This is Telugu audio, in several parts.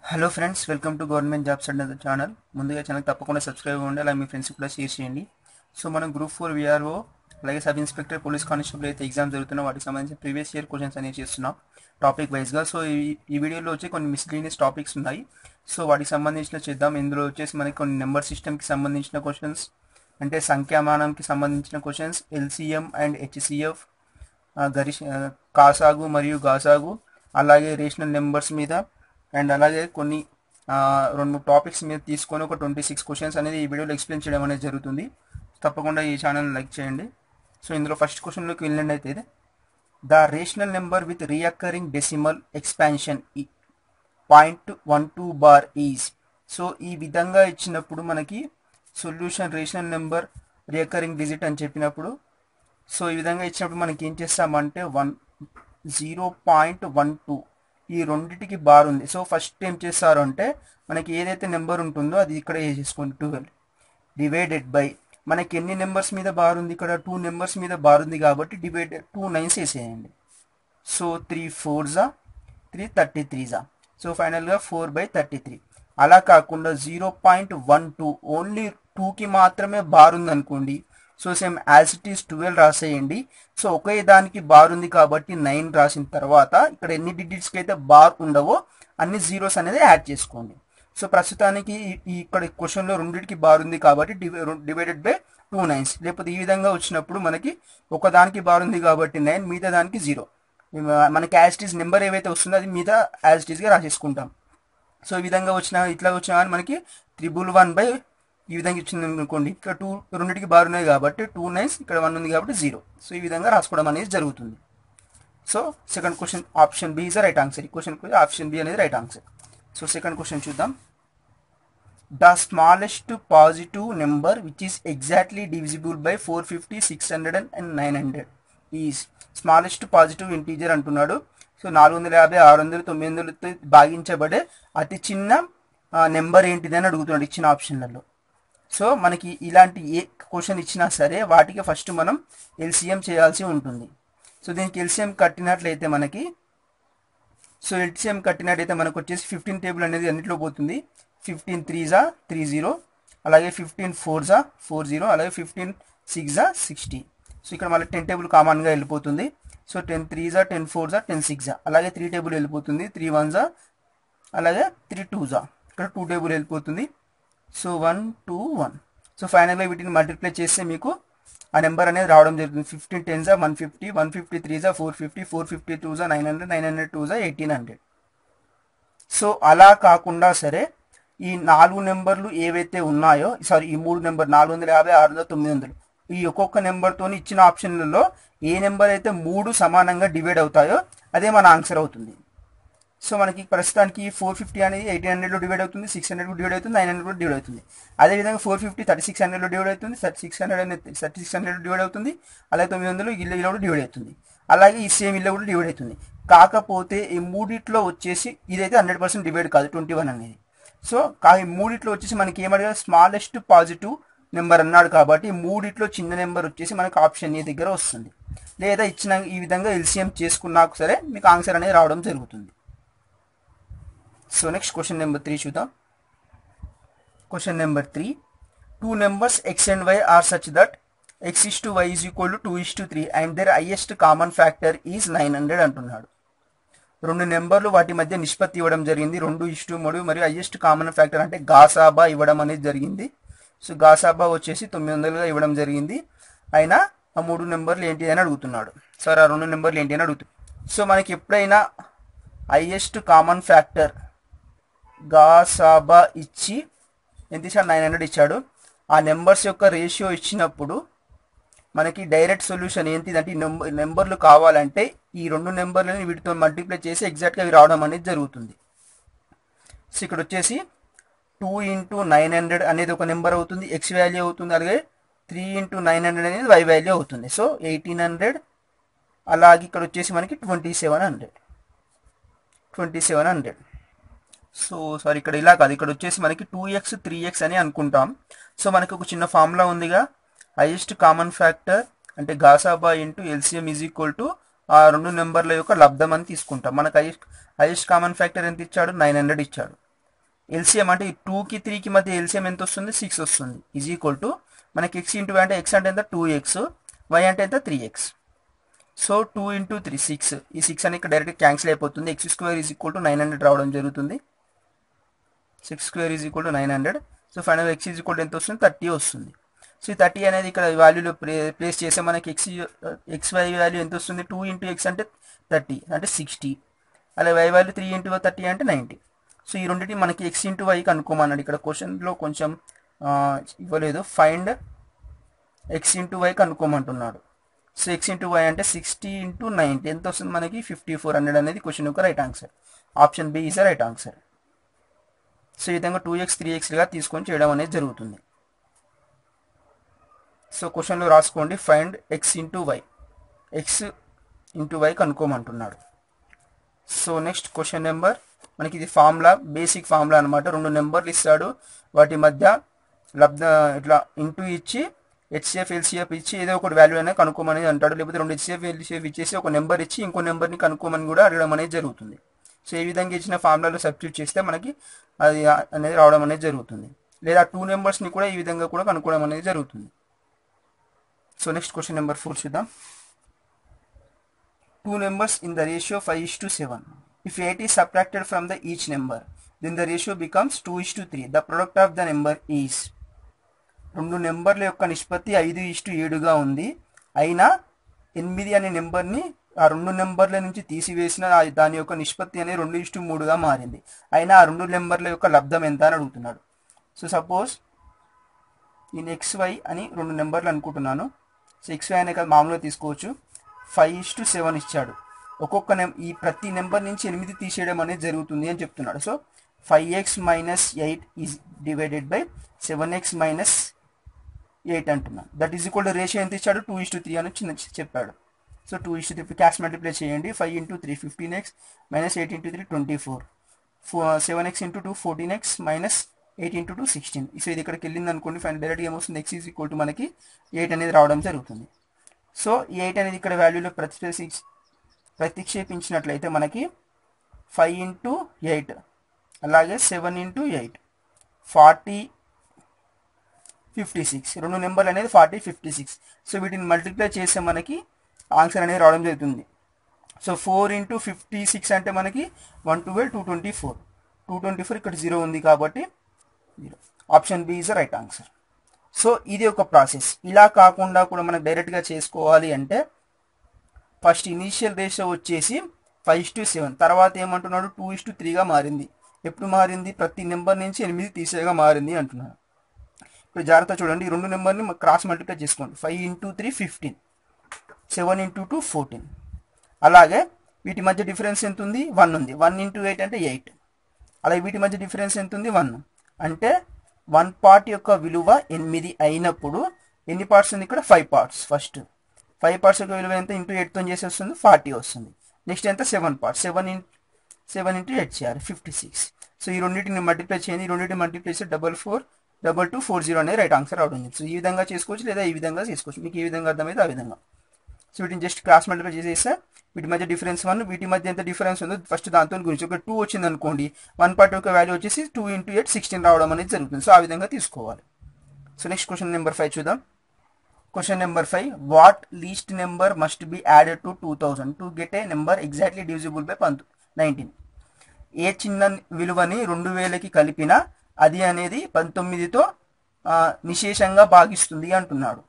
Hello friends, welcome to government jobs and channel. ముందుగా ఛానల్ తప్పకుండా సబ్స్క్రైబ్ అవ్వండి, అలాగే మీ ఫ్రెండ్స్ కూడా షేర్ చేయండి. సో మనం గ్రూప్ 4 విఆర్ఓ అలాగే సబ్ ఇన్స్పెక్టర్ పోలీస్ కానిస్టేబుల్ అయితే ఎగ్జామ్ జరుగుతున్నా వాటికి సంబంధించిన ప్రీవియస్ ఇయర్ క్వశ్చన్స్ అనేవి చేస్తున్నాం టాపిక్ వైజ్గా. సో ఈ వీడియోలో వచ్చి కొన్ని మిస్లీనియస్ టాపిక్స్ ఉన్నాయి. సో వాటికి సంబంధించిన చేద్దాం. ఇందులో వచ్చేసి మనకి కొన్ని నెంబర్ సిస్టమ్కి సంబంధించిన క్వశ్చన్స్, అంటే సంఖ్యామానంకి సంబంధించిన క్వశ్చన్స్, ఎల్సిఎం అండ్ హెచ్సిఎఫ్, కాసాగు మరియు గాసాగు, అలాగే రేషనల్ నెంబర్స్ మీద, అండ్ అలాగే కొన్ని 2-3 టాపిక్స్ మీద తీసుకొని ఒక 26 క్వశ్చన్స్ అనేది ఈ వీడియోలో ఎక్స్ప్లెయిన్ చేయడం అనేది జరుగుతుంది. తప్పకుండా ఈ ఛానల్ లైక్ చేయండి. సో ఇందులో ఫస్ట్ క్వశ్చన్లోకి వెళ్ళండి. అయితే the rational number with recurring decimal expansion 0.12 bar is. So ఈ విధంగా ఇచ్చినప్పుడు మనకి solution rational number recurring digit అని చెప్పినప్పుడు, సో ఈ విధంగా ఇచ్చినప్పుడు మనకి ఏం చేస్తామంటే 0.12 ఈ రెండింటికి బార్ ఉంది. సో ఫస్ట్ ఏం చేస్తారు అంటే మనకి ఏదైతే నెంబర్ ఉంటుందో అది ఇక్కడ వేసేసుకోండి. 12 డివైడెడ్ బై మనకి ఎన్ని నెంబర్స్ మీద బార్ ఉంది, ఇక్కడ 2 నెంబర్స్ మీద బార్ ఉంది కాబట్టి డివైడెడ్ 2 9s వేసేయండి. So 3 4s 3 33s. సో ఫైనల్గా 4/33. అలా కాకుండా 0.12 ఓన్లీ 2కి మాత్రమే బార్ ఉంది అనుకోండి. So same as it is 12 రాసేయండి. సో ఒకే దానికి బార్ ఉంది కాబట్టి 9 రాసిన తర్వాత ఇక్కడ ఎన్ని డిజిట్స్కి అయితే బార్ ఉండవో అన్ని జీరోస్ అనేది యాడ్ చేసుకోండి. సో ప్రస్తుతానికి ఇక్కడ క్వశ్చన్లో రెండింటికి బార్ ఉంది కాబట్టి డివైడెడ్ బై 2 9s. లేకపోతే ఈ విధంగా వచ్చినప్పుడు మనకి ఒకదానికి బార్ ఉంది కాబట్టి 9, మిగతా దానికి 0. మనకి యాజ్ ఇట్ ఈస్ నెంబర్ ఏవైతే వస్తుందో అది మిగతా యాజ్ ఇట్ ఈస్గా రాసేసుకుంటాం. సో ఈ విధంగా ఇట్లా వచ్చినా కానీ మనకి 111 ఈ విధంగా ఇచ్చింది అనుకోండి. ఇక్కడ 2 రెండింటికి బార్ ఉన్నాయి కాబట్టి 2 9s, ఇక్కడ 1 ఉంది కాబట్టి 0. సో ఈ విధంగా రాసుకోవడం అనేది జరుగుతుంది. So second question option B is the right answer. ఈ క్వశ్చన్ ఆప్షన్ బి అనేది right answer. So second question చూద్దాం. The smallest positive number which is exactly divisible by 450, 600 and 900 is. Smallest positive integer అంటున్నాడు. సో 450, 600, 900తో భాగించబడే అతి చిన్న నెంబర్ ఏంటిది అని అడుగుతున్నాడు ఇచ్చిన ఆప్షన్లలో. సో మనకి ఇలాంటి ఏ క్వశ్చన్ ఇచ్చినా సరే వాటికి ఫస్ట్ మనం ఎల్సిఎం చేయాల్సి ఉంటుంది. సో దీనికి ఎల్సిఎం కట్టినట్లయితే మనకి మనకు వచ్చేసి 15 టేబుల్ అనేది అన్నింటిలో పోతుంది. 15 3s 30, అలాగే 15 4s 40, అలాగే 15 6s 60. సో ఇక్కడ మళ్ళీ 10 టేబుల్ కామన్గా వెళ్ళిపోతుంది. సో 10 3s 10 4s 10 6s, అలాగే 3 టేబుల్ వెళ్ళిపోతుంది. 3 1s, అలాగే 3 2s, ఇక్కడ 2 టేబుల్ వెళ్ళిపోతుంది. సో 1 2 1. సో ఫైనల్గా వీటిని మల్టిప్లై చేస్తే మీకు ఆ నెంబర్ అనేది రావడం జరుగుతుంది. 15 10s 150, 150 3s 450, 450 2s 900, 900 2s 1800. So అలా కాకుండా సరే ఈ 4 నెంబర్లు ఏవైతే ఉన్నాయో, ఈ 3 నెంబర్ 450, 600, 900, ఈ ఒక్కొక్క నెంబర్తో ఇచ్చిన ఆప్షన్లలో ఏ నెంబర్ అయితే 3 సమానంగా డివైడ్ అవుతాయో అదే మన ఆన్సర్ అవుతుంది. సో మనకి ప్రస్తుతానికి 450 అనేది 1800లో డివైడ్ అవుతుంది, 600 డివైడ్ అవుతుంది, 900 డివైడ్ అవుతుంది. అదేవిధంగా 450 3600లో డివైడ్ అవుతుంది, 3600 డివైడ్ అవుతుంది, అలాగే 900 ఇల్లు కూడా డివైడ్ అవుతుంది, అలాగే ఈ సేమ్ ఇల్లు కూడా డివైడ్ అవుతుంది. కాకపోతే ఈ మూడిట్లో వచ్చేసి ఇదైతే 100% డివైడ్ కాదు 21 అనేది. సో ఈ మూడిట్లో వచ్చేసి మనకి ఏమడిగా స్మాలెస్ట్ పాజిటివ్ నెంబర్ అన్నాడు కాబట్టి మూడిట్లో చిన్న నెంబర్ వచ్చేసి మనకి ఆప్షన్ ఏ దగ్గర వస్తుంది. లేదా ఇచ్చిన ఈ విధంగా ఎల్సిఎం చేసుకున్నాక సరే మీకు ఆన్సర్ అనేది రావడం జరుగుతుంది. సో నెక్స్ట్ క్వశ్చన్ నెంబర్ 3 చూద్దాం. Question number 3, 2 numbers x and y are such that x is to y is equal to 2 is to 3 and their highest common factor is 900 అంటున్నాడు. 2 నెంబర్లు వాటి మధ్య నిష్పత్తి ఇవ్వడం జరిగింది, 2:3 మరియు హైయెస్ట్ కామన్ ఫ్యాక్టర్ అంటే గాసాబా ఇవ్వడం అనేది జరిగింది. సో గాసాబా వచ్చేసి 900గా ఇవ్వడం జరిగింది. అయినా ఆ 3 నెంబర్లు ఏంటి అని అడుగుతున్నాడు. సార్ ఆ 2 నెంబర్లు ఏంటి అని అడుగుతున్నాడు. సో మనకి ఎప్పుడైనా హైయెస్ట్ కామన్ ఫ్యాక్టర్ గాసాబా ఇచ్చి ఎంత ఇచ్చాడు, 900 ఇచ్చాడు. ఆ నెంబర్స్ యొక్క రేషియో ఇచ్చినప్పుడు మనకి డైరెక్ట్ సొల్యూషన్ ఏంటిదంటే ఈ నెంబర్లు కావాలంటే ఈ 2 నెంబర్లని వీటితో మల్టిప్లై చేసి ఎగ్జాక్ట్గా ఇవి రావడం అనేది జరుగుతుంది. సో ఇక్కడ వచ్చేసి 2 × 900 అనేది ఒక నెంబర్ అవుతుంది, ఎక్స్ వాల్యూ అవుతుంది, అలాగే 3 × 900 అనేది వై వాల్యూ అవుతుంది. సో 1800, అలాగే ఇక్కడ వచ్చేసి మనకి 2700. సో సారీ ఇక్కడ ఇలా కాదు, ఇక్కడ వచ్చేసి మనకి 2x 3x అని అనుకుంటాం. సో మనకి ఒక చిన్న ఫార్ములా ఉందిగా, హైయెస్ట్ కామన్ ఫ్యాక్టర్ అంటే గాసాబా into LCM is equal to ఆ 2 నెంబర్ల యొక్క లబ్ధం అని తీసుకుంటాం. మనకు హైయెస్ట్ కామన్ ఫ్యాక్టర్ ఎంత ఇచ్చాడు, 900 ఇచ్చాడు. ఎల్సిఎం అంటే 2కి 3కి మధ్య ఎల్సిఎం ఎంత వస్తుంది 6 వస్తుంది ఈజ్ ఈక్వల్ టు మనకి ఎక్స్ ఇంటూ అంటే ఎక్స్ అంటే ఎంత 2x, వై అంటే ఎంత 3x. సో 2 ఇంటూ 3 6, ఈ 6 అనేది ఇక్కడ డైరెక్ట్ క్యాన్సిల్ అయిపోతుంది. X square is equal to 900 రావడం జరుగుతుంది. 6 square is equal to 900. So final x is equal to ఎంత వస్తుంది 30 వస్తుంది. సో ఈ 30 అనేది ఇక్కడ వాల్యూలో ప్లేస్ చేస్తే మనకి ఎక్స్ వై వాల్యూ ఎంత వస్తుంది 2 ఇంటూ ఎక్స్ అంటే 30 అంటే 60, అలాగే వై వాల్యూ 3 ఇంటూ 30 అంటే 90. సో ఈ రెండింటి మనకి ఎక్స్ ఇంటూ వై కనుక్కోమన్నాడు. ఇక్కడ క్వశ్చన్లో కొంచెం ఇవ్వలేదు, ఫైండ్ ఎక్స్ ఇంటూ వై కనుక్కోమంటున్నాడు. సో ఎక్స్ ఇంటూ వై అంటే 60 ఇంటూ 90 ఎంత వస్తుంది మనకి 5400 అనేది క్వశ్చన్ యొక్క right answer. Option B is the right answer. So ఈ విధంగా 2x 3xగా తీసుకొని చేయడం అనేది జరుగుతుంది. సో క్వశ్చన్లో రాసుకోండి, find x into y, x into y కనుక్కోమంటున్నాడు. సో నెక్స్ట్ క్వశ్చన్ నెంబర్, మనకి ఇది ఫార్ములా, బేసిక్ ఫార్ములా అనమాట. 2 నెంబర్లు ఇస్తాడు, వాటి మధ్య ఇట్లా ఇంటూ ఇచ్చి హెచ్సిఎఫ్ ఎల్సిఎఫ్ ఇచ్చి ఏదో ఒకటి వాల్యూ అనేది కనుక్కోమని అంటాడు. లేకపోతే 2 హెచ్సిఎఫ్ ఎల్సిఎఫ్ ఇచ్చేసి ఒక నెంబర్ ఇచ్చి ఇంకో నెంబర్ని కనుక్కోమని కూడా అడగడం అనేది జరుగుతుంది. సో ఈ విధంగా ఇచ్చిన ఫార్ములాలో సబ్స్టిట్యూట్ చేస్తే మనకి అది అనేది రావడం అనేది జరుగుతుంది. లేదా 2 నెంబర్స్ని కూడా ఈ విధంగా కూడా కనుక్కోవడం అనేది జరుగుతుంది. సో నెక్స్ట్ క్వశ్చన్ నెంబర్ 4 చూద్దాం. 2 numbers in the ratio 5:7. If 8 is subtracted from the each number, then the ratio becomes 2:3. The product of the number is. 2 నెంబర్ల యొక్క నిష్పత్తి 5:7గా ఉంది. అయినా 8 అనే నెంబర్ని ఆ 2 నెంబర్ల నుంచి తీసివేసిన దాని యొక్క నిష్పత్తి అనేది 2:3గా మారింది. అయినా ఆ 2 నెంబర్ల యొక్క లబ్ధం ఎంత అని అడుగుతున్నాడు. సో సపోజ్ నేను XY అని 2 నెంబర్లు అనుకుంటున్నాను. సో XY అనే కదా మామూలుగా తీసుకోవచ్చు. 5:7 ఇచ్చాడు. ఒక్కొక్క ఈ ప్రతి నెంబర్ నుంచి 8 తీసేయడం అనేది జరుగుతుంది అని చెప్తున్నాడు. So 5x - 8 is divided by 7x - 8 అంటున్నాను. That is equal to ratio ఎంత ఇచ్చాడు 2:3 అని చెప్పాడు. సో 2:3 క్యాష్ మల్టిప్లై చేయండి. 5 × 3 15x - 8 × 3 24, 7x × 2 14x - 8 × 2 16. సో ఇది ఇక్కడికి వెళ్ళింది అనుకోండి, ఫైనల్ డైరెక్ట్గా ఏమొస్తుంది x ఈజ్ ఈక్వల్ టు మనకి 8 అనేది రావడం జరుగుతుంది. సో 8 అనేది ఇక్కడ వాల్యూలో ప్రతిక్షేపించినట్లయితే మనకి 5 × 8 అలాగే 7 × 8 40 56. 2 నెంబర్లు అనేది 40 56. సో వీటిని మల్టిప్లై చేస్తే మనకి ఆన్సర్ అనేది రావడం జరుగుతుంది. సో 4 × 56 అంటే మనకి 112 224. 224 ఇక్కడ 0 ఉంది కాబట్టి 0. Option B is the right answer. So ఇది ఒక ప్రాసెస్. ఇలా కాకుండా కూడా మనకు డైరెక్ట్గా చేసుకోవాలి అంటే ఫస్ట్ ఇనీషియల్ రేషియో వచ్చేసి 5:7, తర్వాత ఏమంటున్నాడు 2:3గా మారింది. ఎప్పుడు మారింది? ప్రతి నెంబర్ నుంచి 8 తీసేగా మారింది అంటున్నాడు. ఇప్పుడు జాగ్రత్త చూడండి, ఈ 2 నెంబర్ని క్రాస్ మల్టిప్లై చేసుకోండి. 5 × 3 15, 7 × 2 14. అలాగే వీటి మధ్య డిఫరెన్స్ ఎంత ఉంది? 1 ఉంది. 1 × 8 అంటే 8. అలాగే వీటి మధ్య డిఫరెన్స్ ఎంత ఉంది? 1. అంటే 1 పార్ట్ యొక్క విలువ 8 అయినప్పుడు ఎన్ని పార్ట్స్ ఉంది? ఇక్కడ 5 పార్ట్స్. ఫస్ట్ 5 పార్ట్స్ యొక్క విలువ ఎంత? ఇంటూ 8తో చేసి వస్తుంది 40 వస్తుంది. నెక్స్ట్ ఎంత? 7 పార్ట్స్. 7 × 8 చేయాలి 56. సో ఈ రెండింటిని మల్టిప్లై చేయండి. ఈ రెండింటిని మల్టిప్లై చేస్తే 442240 అనేది రైట్ ఆన్సర్ అవుతుంది. సో ఈ విధంగా చేసుకోవచ్చు, లేదా ఈ విధంగా చేసుకోవచ్చు. మీకు ఏ విధంగా అర్థమైతే ఆ విధంగా. సో వీటిని జస్ట్ క్రాస్ మల్టిప్లై చేసేస్తే వీటి మధ్య డిఫరెన్స్ 1, వీటి మధ్య ఎంత డిఫరెన్స్ ఉందో ఫస్ట్ దాంతో గురించి. ఒక 2 వచ్చింది అనుకోండి, 1 పార్ట్ యొక్క వాల్యూ వచ్చేసి 2 × 8 16 రావడం అనేది జరుగుతుంది. సో ఆ విధంగా తీసుకోవాలి. సో నెక్స్ట్ క్వశ్చన్ నెంబర్ 5 చూద్దాం. Question number 5, what least number must be added to 2000 to get a number exactly divisible by 19? ఏ చిన్న విలువని 2000కి కలిపినా అది అనేది 19తో నిశేషంగా భాగిస్తుంది అంటున్నాడు.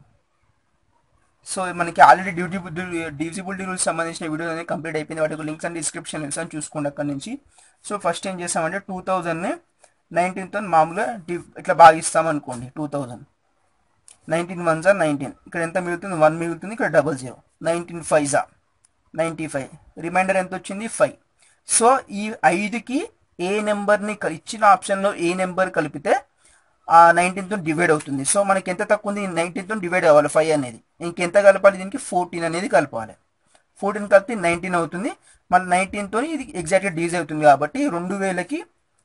సో మనకి ఆల్రెడీ డివిజిబిలిటీ రూల్స్ సంబంధించిన వీడియో అనేది కంప్లీట్ అయిపోయింది. వాటికి లింక్స్ అండ్ డిస్క్రిప్షన్ అని చూసుకోండి అక్కడ నుంచి. సో ఫస్ట్ ఏం చేస్తామంటే 2000ని 19తో మామూలుగా ఇట్లా భాగిస్తాం అనుకోండి. 2000 19 1 = 19. ఇక్కడ ఎంత మిగులుతుంది? 1 మిగులుతుంది. ఇక్కడ 00. 19 5 = 95. రిమైండర్ ఎంత వచ్చింది? 5. సో ఈ 5కి ఏ నెంబర్ని ఇచ్చిన ఆప్షన్లో ఏ నెంబర్ కలిపితే ఆ 19తో డివైడ్ అవుతుంది. సో మనకి ఎంత తక్కువ ఉంది? 19తో డివైడ్ అవ్వాలి 5 అనేది. ఇంకెంత కలపాలి? దీనికి 14 అనేది కలపాలి. 14 కలిపి 19 అవుతుంది. మళ్ళీ 19తో ఇది ఎగ్జాక్ట్గా డివైడ్ అవుతుంది. కాబట్టి 2000కి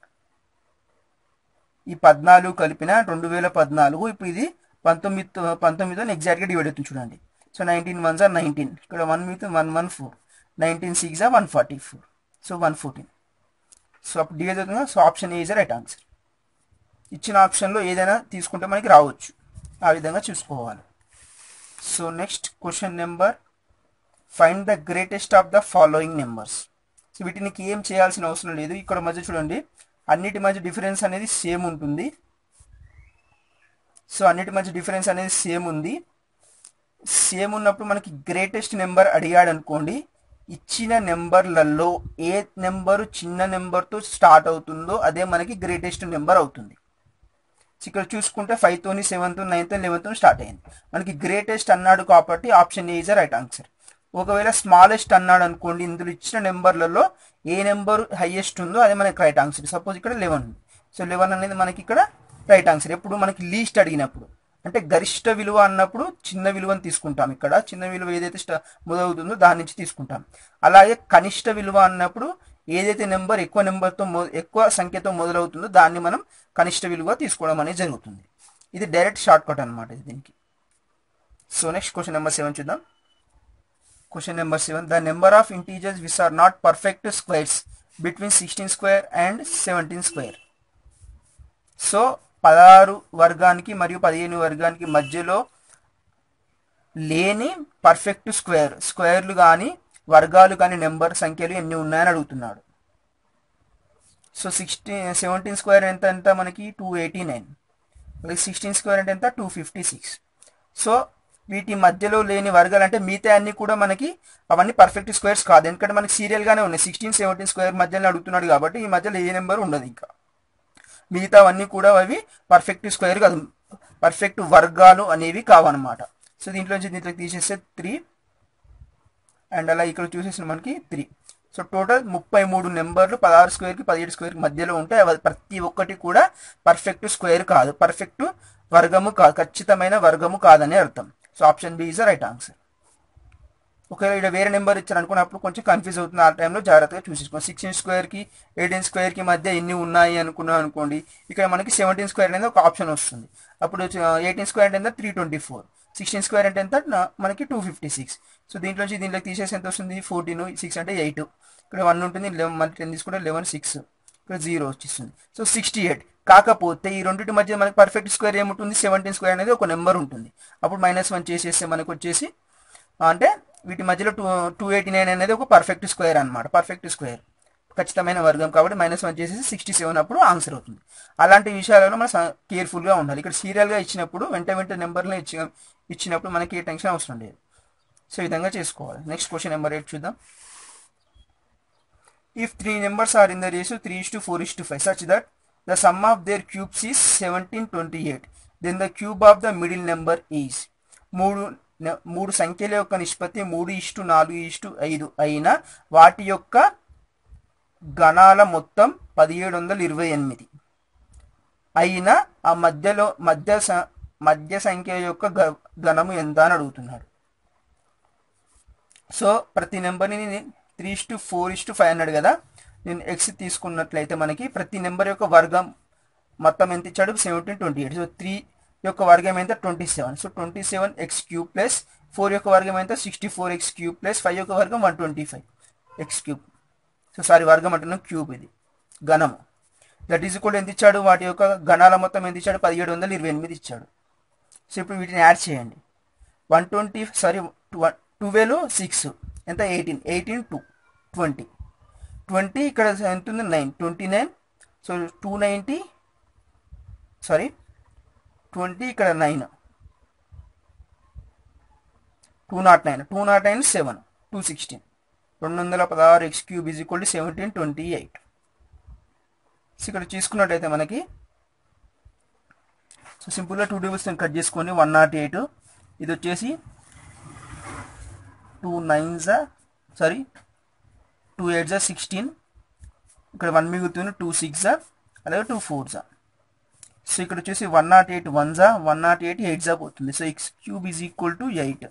ఈ 14 కలిపిన 2014. ఇప్పుడు ఇది 19తో ఎగ్జాక్ట్గా డివైడ్ అవుతుంది చూడండి. సో 19 1 = 19. ఇక్కడ 1 మిగులుతుంది 114. 19 6 = 144. సో 114. సో అప్పుడు డివైడ్ అవుతుంది. So option A is right answer. ఇచ్చిన ఆప్షన్లో ఏదైనా తీసుకుంటే మనకి రావచ్చు, ఆ విధంగా చూసుకోవాలి. So next question number, find the greatest of the following numbers. So వీటిని ఏం చేయాల్సిన అవసరం లేదు. ఇక్కడ మధ్య చూడండి, అన్నిటి మధ్య డిఫరెన్స్ అనేది సేమ్ ఉంటుంది. సో అన్నిటి మధ్య డిఫరెన్స్ అనేది సేమ్ ఉంది. సేమ్ ఉన్నప్పుడు మనకి గ్రేటెస్ట్ నెంబర్ అడిగాడు అనుకోండి, ఇచ్చిన నెంబర్లలో ఏ నెంబరు చిన్న నెంబర్తో స్టార్ట్ అవుతుందో అదే మనకి గ్రేటెస్ట్ నెంబర్ అవుతుంది. ఇక్కడ చూసుకుంటే 5తో 7తో 9తో 11తో స్టార్ట్ అయింది. మనకి గ్రేటెస్ట్ అన్నాడు కాబట్టి option A is the right answer. ఒకవేళ స్మాలెస్ట్ అన్నాడు అనుకోండి, ఇందులో ఇచ్చిన నెంబర్లలో ఏ నెంబర్ హైయెస్ట్ ఉందో అదే మనకి రైట్ ఆన్సర్. సపోజ్ ఇక్కడ 11 ఉంది. సో 11 అనేది మనకి ఇక్కడ రైట్ ఆన్సర్. ఎప్పుడు మనకి లీస్ట్ అడిగినప్పుడు, అంటే గరిష్ట విలువ అన్నప్పుడు చిన్న విలువను తీసుకుంటాం. ఇక్కడ చిన్న విలువ ఏదైతే మొదలవుతుందో దాని నుంచి తీసుకుంటాం. అలాగే కనిష్ట విలువ అన్నప్పుడు ఏదైతే నెంబర్ ఎక్కువ సంఖ్యతో మొదలవుతుందో దాన్ని మనం కనిష్ట విలువ తీసుకోవడం అనేది జరుగుతుంది. ఇది డైరెక్ట్ షార్ట్ కట్ అనమాట దీనికి. సో నెక్స్ట్ క్వశ్చన్ నెంబర్ 7 చూద్దాం. Question number 7, the number of integers which are not perfect squares between 16 square and 17 square. So 16 వర్గానికి మరియు 15 వర్గానికి మధ్యలో లేని పర్ఫెక్ట్ స్క్వేర్లు కానీ వర్గాలు కానీ సంఖ్యలు ఎన్ని ఉన్నాయని అడుగుతున్నాడు. సో 17 స్క్వేర్ ఎంత మనకి 289, అలాగే 16 స్క్వేర్ అంటే ఎంత 256. సో వీటి మధ్యలో లేని వర్గాలు అంటే మిగతా అన్ని కూడా మనకి అవన్నీ పర్ఫెక్ట్ స్క్వేర్స్ కాదు, ఎందుకంటే మనకి సీరియల్గానే ఉన్నాయి. 16, 17 స్క్వేర్ మధ్యలో అడుగుతున్నాడు కాబట్టి ఈ మధ్యలో ఏ నెంబర్ ఉండదు. ఇంకా మిగతావన్నీ కూడా అవి పర్ఫెక్ట్ స్క్వేర్ కాదు, పర్ఫెక్ట్ వర్గాలు అనేవి కావన్నమాట. సో దీంట్లోకి తీసేస్తే 3 అండ్ అలా ఇక్కడ చూసేసిన మనకి 3. సో టోటల్ 33 నెంబర్లు 16 స్క్వేర్కి 17 స్క్వేర్కి మధ్యలో ఉంటాయి. ప్రతి ఒక్కటి కూడా పర్ఫెక్ట్ స్క్వేర్ కాదు, పర్ఫెక్ట్ వర్గము కాదు, ఖచ్చితమైన వర్గము కాదని అర్థం. So option B is the right answer. ఒకవేళ ఇక్కడ వేరే నెంబర్ ఇచ్చారు అనుకున్నప్పుడు కొంచెం కన్ఫ్యూజ్ అవుతుంది. ఆ టైంలో జాగ్రత్తగా చూసేసుకోండి. 16 స్క్వేర్కి 18 స్క్వేర్కి మధ్య ఎన్ని ఉన్నాయి అనుకున్నాం అనుకోండి, ఇక్కడ మనకి 17 స్క్వేర్ అనేది ఒక ఆప్షన్ వస్తుంది. అప్పుడు 18 స్క్వేర్ అంటే ఎంత 324, 16 స్క్వేర్ అంటే ఎంత మనకి 256. సో దీంట్లోకి తీసేసి ఎంత వస్తుంది 14, 6 అంటే 8, ఇక్కడ 1 ఉంటుంది, 11 మళ్ళీ 10 తీసుకుంటే 11, 6, ఇక్కడ 0 వచ్చేస్తుంది. సో 68. కాకపోతే ఈ రెండింటి మధ్య మనకి పర్ఫెక్ట్ స్క్వేర్ ఏముంటుంది 17 స్క్వేర్ అనేది ఒక నెంబర్ ఉంటుంది. అప్పుడు -1 చేసేస్తే మనకు వచ్చేసి అంటే వీటి మధ్యలో 289 అనేది ఒక పర్ఫెక్ట్ స్క్వేర్ అనమాట. పర్ఫెక్ట్ స్క్వేర్ ఖచ్చితమైన వర్గం కాబట్టి -1 చేసేసి 67 అప్పుడు ఆన్సర్ అవుతుంది. అలాంటి విషయాలలో మనం కేర్ఫుల్గా ఉండాలి. ఇక్కడ సీరియల్గా ఇచ్చినప్పుడు వెంట నెంబర్లు ఇచ్చినప్పుడు మనకి ఏ టెన్షన్ అవసరం లేదు. సో ఈ విధంగా చేసుకోవాలి. నెక్స్ట్ క్వశ్చన్ నెంబర్ 8 చూద్దాం. If 3 numbers are in the ratio 3:4:5 such that the sum of their cubes is 1728, then the cube of the middle number is. మూడు సంఖ్యల యొక్క నిష్పత్తి 3:4:5 అయిన వాటి యొక్క గణాల మొత్తం 1728 అయిన ఆ మధ్య సంఖ్య యొక్క గణము ఎంత అని అడుగుతున్నాడు. సో ప్రతి నెంబర్ని 3:4:5 అన్నాడు కదా, నేను x తీసుకున్నట్లయితే మనకి ప్రతి నెంబర్ యొక్క వర్గం మొత్తం ఎంత ఇచ్చాడు 1728. సో 3 యొక్క వర్గం ఎంత 27. సో 27x³ ప్లస్ 4 యొక్క వర్గం ఎంత 64x³ ప్లస్ 5 యొక్క వర్గం 125x³. సో సారీ వర్గం అంటున్నాం, క్యూబ్ ఇది గణము. దట్ ఈజ్ ఈక్వల్ ఎంత ఇచ్చాడు, వాటి యొక్క గణాల మొత్తం ఎంత ఇచ్చాడు 1728 ఇచ్చాడు. సో ఇప్పుడు వీటిని యాడ్ చేయండి. 12 6 ఎంత 18, 2 20 ఇక్కడ ఎంత ఉంది 9, 29. సో 290 20 ఇక్కడ 9, 209 7, 216, 216x³ is equal to 1728. So ఇక్కడ చూసుకున్నట్టయితే మనకి సో సింపుల్గా 2 టేబుల్స్ కట్ చేసుకొని 108, ఇది వచ్చేసి 2 8 16, ఇక్కడ 1 మిగులుతుంది 2 6 అలాగే 2 4. సో ఇక్కడ వచ్చేసి 108 1 108 8 పోతుంది. So x³ is equal to 8.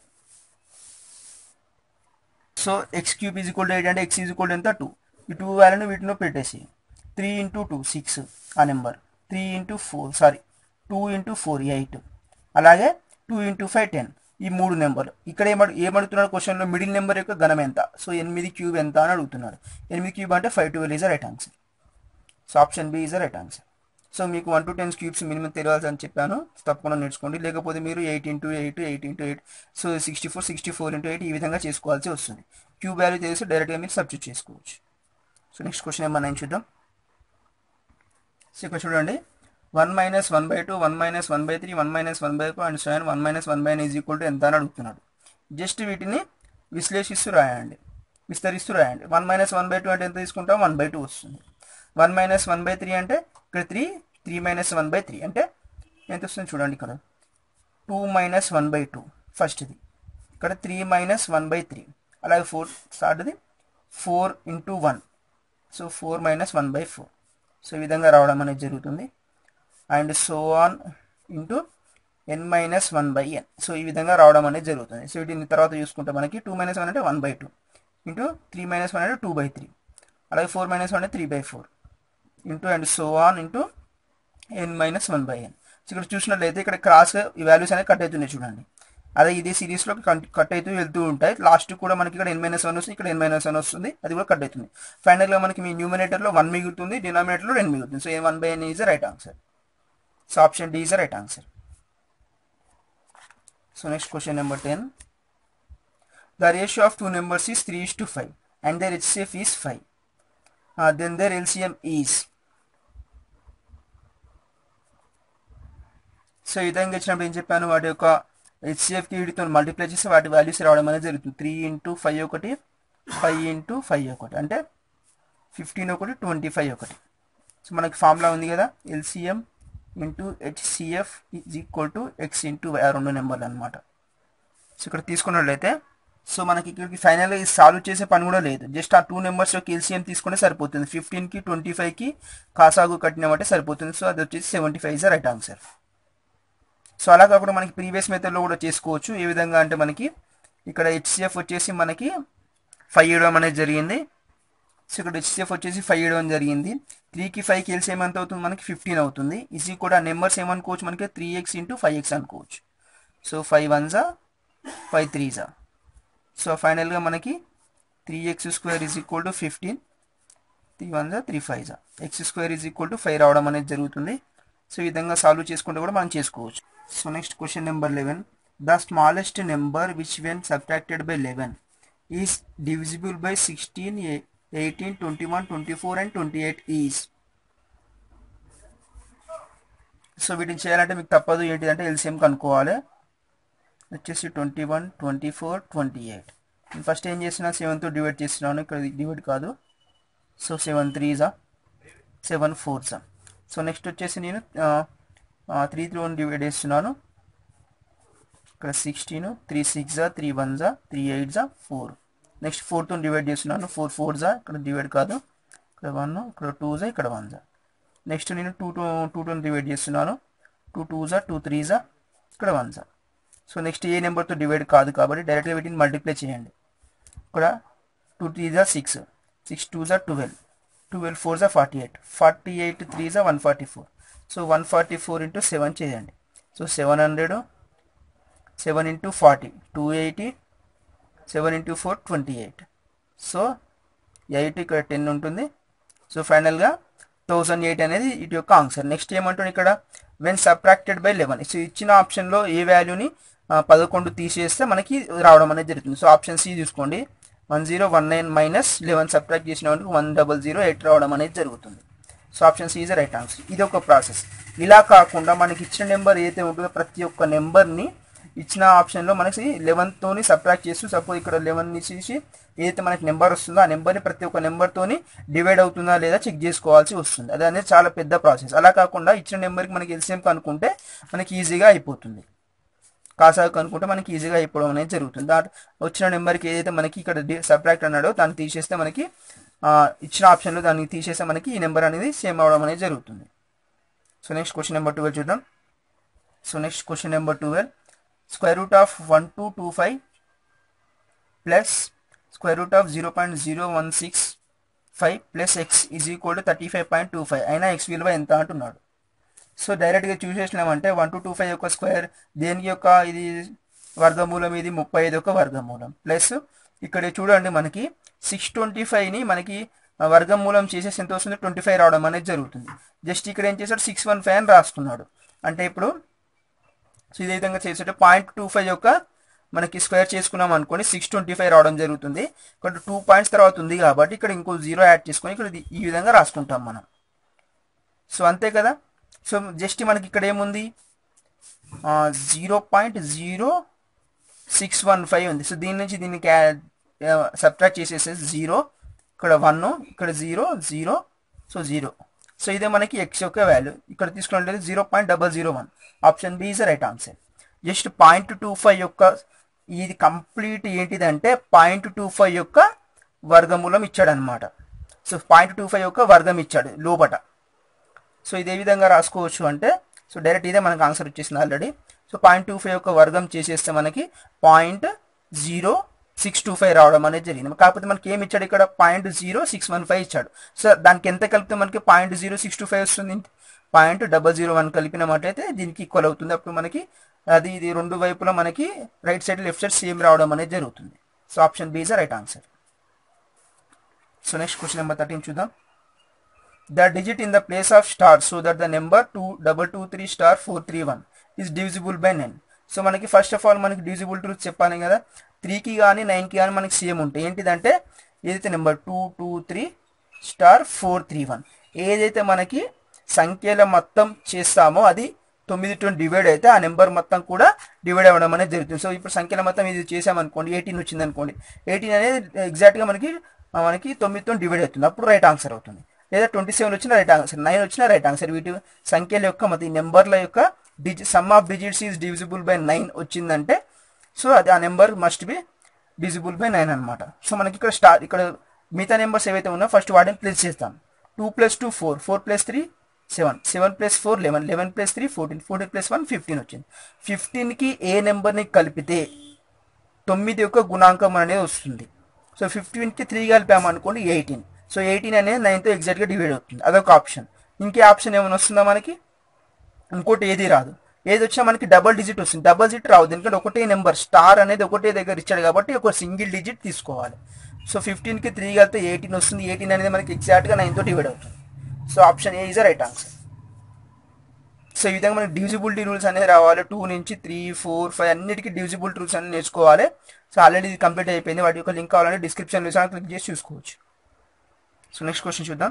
So x³ is equal to 8 అంటే x ఈజ్ ఈక్వల్ టు ఎంత 2. ఈ 2 వాల్యూని వీటిలో పెట్టేసి 3 × 2 6 ఆ నెంబర్, 2 × 4 8, అలాగే 2 × 5 10. ఈ 3 నెంబర్లు ఇక్కడ ఏమడుగుతున్నాడు క్వశ్చన్లో మిడిల్ నెంబర్ యొక్క ఘనం ఎంత. సో 8³ ఎంత అని అడుగుతున్నాడు. 8³ అంటే 512 is the right answer. So option B is the right answer. So మీకు 1 to 10 క్యూబ్స్ మినిమం తెలియాల్సి అని చెప్పాను, తప్పకుండా నేర్చుకోండి. లేకపోతే మీరు 8 into 8 8 into 8 సో 64 64 into 8 ఈ విధంగా చేసుకోవాల్సి వస్తుంది. క్యూబ్ వాల్యూ తెలిసి డైరెక్ట్గా మీరు సబ్స్టిట్యూట్ చేసుకోవచ్చు. సో నెక్స్ట్ క్వశ్చన్ నెంబర్ 9 చూద్దాం. సో ఇక్కడ చూడండి 1 minus 1/2 1 minus 1/3 1 minus 1/4 and 7 1 minus 1/n is equal to ఎంత అని అడుగుతున్నాడు. జస్ట్ వీటిని విశ్లేషిస్తూ రాయండి, విస్తరిస్తూ రాయండి. 1 minus 1/2 అంటే ఎంత తీసుకుంటాం, 1/2 వస్తుంది. 1 minus 1/3 అంటే ఇక్కడ 3 minus 1/3 అంటే ఎంత వస్తుంది చూడండి. ఇక్కడ 2 minus 1/2 ఫస్ట్ది, ఇక్కడ 3 minus 1/3, అలాగే 4 థర్డ్ది 4 into 1 సో 4 minus 1/4 సో ఈ విధంగా రావడం అనేది జరుగుతుంది. And so on into n minus 1/n so ఈ విధంగా రావడం అనేది జరుగుతుంది. సో వీటిని తర్వాత చూసుకుంటే మనకి 2 minus 1 అంటే 1/2 ఇంటూ 3 minus 1 అంటే 2/3, అలాగే 4 minus 1 అంటే 3/4 into and so on into n minus 1/n. So ఇక్కడ చూసినట్లయితే ఇక్కడ క్రాస్ ఈ వాల్యూస్ అనేవి కట్ అవుతున్నాయి చూడండి. అదే ఇదే సిరీస్లో కట్ అవుతూ వెళ్తూ ఉంటాయి. లాస్ట్ కూడా మనకి ఇక్కడ n minus 1 వస్తుంది, ఇక్కడ n minus 1 వస్తుంది, అది కూడా కట్ అవుతుంది. ఫైనల్గా మనకి మీ న్యూమినేటర్లో 1 మిగులుతుంది, డినామినేటర్లో 2 మిగులుతుంది. So 1/n is the right answer. So option D is the right answer. So next question number 10. The ratio of two numbers is 3:5 and their HCF is 5. Then their LCM is. So ఈ విధంగా ఇచ్చినప్పుడు ఏం చెప్పాను, వాటి యొక్క హెచ్సిఎఫ్కి వీటితో మల్టిప్లై చేస్తే వాటి వాల్యూస్ రావడం అనేది జరుగుతుంది. 3 into 5 ఒకటి, 5 into 5 ఒకటి, అంటే 15 ఒకటి, 25 ఒకటి. సో మనకి ఫార్ములా ఉంది కదా, LCM into HCF is equal to x into y, 2 నెంబర్లు అనమాట. సో ఇక్కడ తీసుకున్నట్లయితే సో మనకి ఇక్కడికి ఫైనల్గా ఇది సాల్వ్ చేసే పని కూడా లేదు, జస్ట్ ఆ 2 నెంబర్స్ యొక్క ఎల్సిఎం తీసుకుంటే సరిపోతుంది. 15కి 25కి కాసాగు కట్టినామంటే సరిపోతుంది. సో అది వచ్చేసి 75 is the right answer. So అలా కాకుండా మనకి ప్రీవియస్ మెథడ్లో కూడా చేసుకోవచ్చు. ఏ విధంగా అంటే మనకి ఇక్కడ హెచ్సిఎఫ్ వచ్చేసి మనకి 5 ఇవ్వడం అనేది జరిగింది. సో ఇక్కడ హెచ్సిఎఫ్ వచ్చేసి 5 ఇవ్వడం జరిగింది. 3కి 5కి ఎల్సిఎం ఎంత అవుతుంది, మనకి 15 అవుతుంది. ఇది కూడా నెంబర్స్ ఏమనుకోవచ్చు, మనకి 3x into 5x అనుకోవచ్చు. So 5 1s 5 3s. సో ఫైనల్గా మనకి 3x² is equal to 15, 3 1s 3 5s, x² is equal to 5 రావడం అనేది జరుగుతుంది. సో ఈ విధంగా సాల్వ్ చేసుకుంటే కూడా మనం చేసుకోవచ్చు. So next question number 11. The smallest number which when subtracted by 11 is divisible by 16, 18, 21, 24 and 28 is. So వీటిని చేయాలంటే మీకు తప్పదు, ఏంటిదంటే ఎల్సిఎం కనుక్కోవాలి. వచ్చేసి 21, 24, 28. నేను ఫస్ట్ ఏం చేసినా 7తో డివైడ్ చేస్తున్నాను, ఇక్కడ డివైడ్ కాదు. So 7 3s 7 4s. So next వచ్చేసి నేను 3తో డివైడ్ చేస్తున్నాను. ఇక్కడ 16, 3 6s 3 1s 3 8s 4. Next 4తో divide చేస్తున్నాను, 4 4s, ఇక్కడ డివైడ్ కాదు, ఇక్కడ 1, ఇక్కడ 2s, ఇక్కడ 1s. నెక్స్ట్ నేను 2తో డివైడ్ చేస్తున్నాను, 2 2s 2 3s, ఇక్కడ 1s. సో నెక్స్ట్ ఏ నెంబర్తో డివైడ్ కాదు కాబట్టి డైరెక్ట్గా వీటిని మల్టిప్లై చేయండి. ఇక్కడ 2 3s 6, 6 2s 12, 12 4s 48, 48 3s 144. So 144 into 7 చేయండి. So 700, 7 into 40 280, 7 into 4 28. సో 8 ఇక్కడ 10 ఉంటుంది. సో ఫైనల్గా 1008 అనేది ఇటు యొక్క ఆన్సర్. నెక్స్ట్ ఏమంటుంది ఇక్కడ, వెన్ సబ్ట్రాక్టెడ్ బై 11. సో ఇచ్చిన ఆప్షన్లో ఏ వాల్యూని 11 తీసేస్తే మనకి రావడం అనేది జరుగుతుంది. సో ఆప్షన్ సి చూసుకోండి, 1019 మైనస్ 11 సబ్ట్రాక్ట్ చేసిన 1008 రావడం అనేది జరుగుతుంది. So option C is the right answer. ఇది ఒక ప్రాసెస్. ఇలా కాకుండా మనకి ఇచ్చిన నెంబర్ ఏదైతే ఉంటుందో ప్రతి ఒక్క నెంబర్ని ఇచ్చిన ఆప్షన్లో మనకి 11తోని సబ్ట్రాక్ట్ చేస్తూ, సపోజ్ ఇక్కడ 11ని తీసి ఏదైతే మనకి నెంబర్ వస్తుందో ఆ నెంబర్ని ప్రతి ఒక్క నెంబర్తోని డివైడ్ అవుతుందా లేదా చెక్ చేసుకోవాల్సి వస్తుంది. అది అనేది చాలా పెద్ద ప్రాసెస్. అలా కాకుండా ఇచ్చిన నెంబర్కి మనకి ఎల్సిఎం కనుక్కుంటే మనకి ఈజీగా అయిపోతుంది. కాసాగు కనుక్కుంటే మనకి ఈజీగా అయిపోవడం అనేది జరుగుతుంది. దాంట్లో వచ్చిన నెంబర్కి ఏదైతే మనకి ఇక్కడ సబ్ట్రాక్ట్ అన్నాడో దాన్ని తీసేస్తే మనకి ఇచ్చిన ఆప్షన్లో దాన్ని తీసేస్తే మనకి ఈ నెంబర్ అనేది సేమ్ అవడం అనేది జరుగుతుంది. సో నెక్స్ట్ క్వశ్చన్ నెంబర్ 12 చూద్దాం. So next question number 12. Square root of 1225 plus square root of 0.0165 plus x is equal to 35.25. అయినా x విలువ ఎంత అంటున్నాడు. సో డైరెక్ట్గా చూసేసినామంటే 1225 యొక్క స్క్వేర్ దేనికి యొక్క ఇది వర్గమూలం, ఇది 35 యొక్క వర్గమూలం, ప్లస్ ఇక్కడ చూడండి మనకి 625ని మనకి వర్గమూలం చేసేసి ఎంత వస్తుంది 25 రావడం అనేది జరుగుతుంది. జస్ట్ ఇక్కడ ఏం చేశాడు 615 అని రాసుకున్నాడు. అంటే ఇప్పుడు సో ఇదే విధంగా చేసేటప్పుడు 0.25 యొక్క మనకి స్క్వేర్ చేసుకున్నాం అనుకోండి 625 రావడం జరుగుతుంది. ఇక్కడ 2 పాయింట్స్ తర్వాత ఉంది కాబట్టి ఇక్కడ ఇంకో 0 యాడ్ చేసుకొని ఇక్కడ ఈ విధంగా రాసుకుంటాం మనం. సో అంతే కదా. సో జస్ట్ మనకి ఇక్కడ ఏముంది 0.0615 ఉంది. సో దీని నుంచి దీన్ని సబ్ట్రాక్ట్ చేసేసేసి 0, ఇక్కడ 1, ఇక్కడ 0, 0, సో 0. సో ఇదే మనకి x యొక్క వాల్యూ. ఇక్కడ తీసుకున్నట్లయితే 0.001. Option B is right answer. Just 0.25 యొక్క ఇది కంప్లీట్ ఏంటిదంటే 0.25 యొక్క వర్గమూలం ఇచ్చాడు అనమాట. సో 0.25 యొక్క వర్గం ఇచ్చాడు లోపట. సో ఇదే విధంగా రాసుకోవచ్చు అంటే సో డైరెక్ట్ ఇదే మనకు ఆన్సర్ వచ్చేసింది ఆల్రెడీ. సో 0.25 యొక్క వర్గం చేసేస్తే మనకి 0.0625 రావడం అనేది జరిగింది. కాకపోతే మనకి ఏమి ఇచ్చాడు ఇక్కడ 0.0615 ఇచ్చాడు. సో దానికి ఎంత కలిపితే మనకి 0.0625 వస్తుంది. 0.001 కలిపినట్టయితే దీనికి ఈక్వల్ అవుతుంది. అప్పుడు మనకి ఇది రెండు వైపులా మనకి right side left side same రావడం అనేది జరుగుతుంది. So option B is the right answer. So next question number 13 చూద్దాం. The digit in the place of star so that the number 2223 star 431 is divisible by 9. So మనకి ఫస్ట్ ఆఫ్ ఆల్ మనకి డివిజిబుల్ ట్రూత్ చెప్పాను కదా. 3కి కానీ 9కి కానీ మనకి సేమ్ ఉంటాయి. ఏంటిదంటే ఏదైతే నెంబర్ 223 స్టార్ 431 ఏదైతే మనకి సంఖ్యల మొత్తం చేస్తామో అది 9తో డివైడ్ అయితే ఆ నెంబర్ మొత్తం కూడా డివైడ్ అవ్వడం అనేది జరుగుతుంది. సో ఇప్పుడు సంఖ్యల మొత్తం ఇది చేసామనుకోండి 18 వచ్చింది అనుకోండి. 18 అనేది ఎగ్జాక్ట్గా మనకి 9తో డివైడ్ అవుతుంది. అప్పుడు రైట్ ఆన్సర్ అవుతుంది. లేదా 27 వచ్చిన రైట్ ఆన్సర్, 9 వచ్చిన రైట్ ఆన్సర్. వీటి సంఖ్యల యొక్క ఈ నెంబర్ల యొక్క sum of digits is divisible by 9 వచ్చిందంటే సో అది ఆ number must be divisible by 9 అనమాట. సో మనకి ఇక్కడ మిగతా నెంబర్స్ ఏవైతే ఉన్నాయో ఫస్ట్ వాటిని ప్లేస్ చేస్తాం. 2 + 2 4, 4 + 3 7, 7 + 4 11, 11 + 3 14, 14 + 1 15 వచ్చింది. 15కి ఏ నెంబర్ని కలిపితే 9 యొక్క గుణాంకం అనేది వస్తుంది. సో 15కి 3 కలిపామనుకోండి 18. సో 18 అనేది 9తో ఎగ్జాక్ట్గా డివైడ్ అవుతుంది. అదొక ఆప్షన్. ఇంకే ఆప్షన్ ఏమైనా వస్తుందా మనకి? ఇంకోటి ఏది రాదు. ఏది వచ్చినా మనకి డబల్ డిజిట్ వస్తుంది. డబల్ డిజిట్ రాదు ఎందుకంటే ఒకటే నెంబర్ స్టార్ అనేది ఒకటే దగ్గర ఇచ్చాడు కాబట్టి ఒక సింగిల్ డిజిట్ తీసుకోవాలి. సో 15కి 3 కలిపితే 18 వస్తుంది. 18 అనేది మనకి ఎగ్జాక్ట్గా 9తో డివైడ్ అవుతుంది. So option A is right answer. So ఈ విధంగా మనకి డివిజిబిలిటీ రూల్స్ అనేది రావాలి. 2 నుంచి 3, 4, 5 అన్నిటికీ డివిజిబిలిటీ రూల్స్ అనేది నేర్చుకోవాలి. సో ఆల్రెడీ ఇది కంప్లీట్ అయిపోయింది. వాటి యొక్క లింక్ కావాలంటే డిస్క్రిప్షన్లో క్లిక్ చేసి చూసుకోవచ్చు. సో నెక్స్ట్ క్వశ్చన్ చూద్దాం.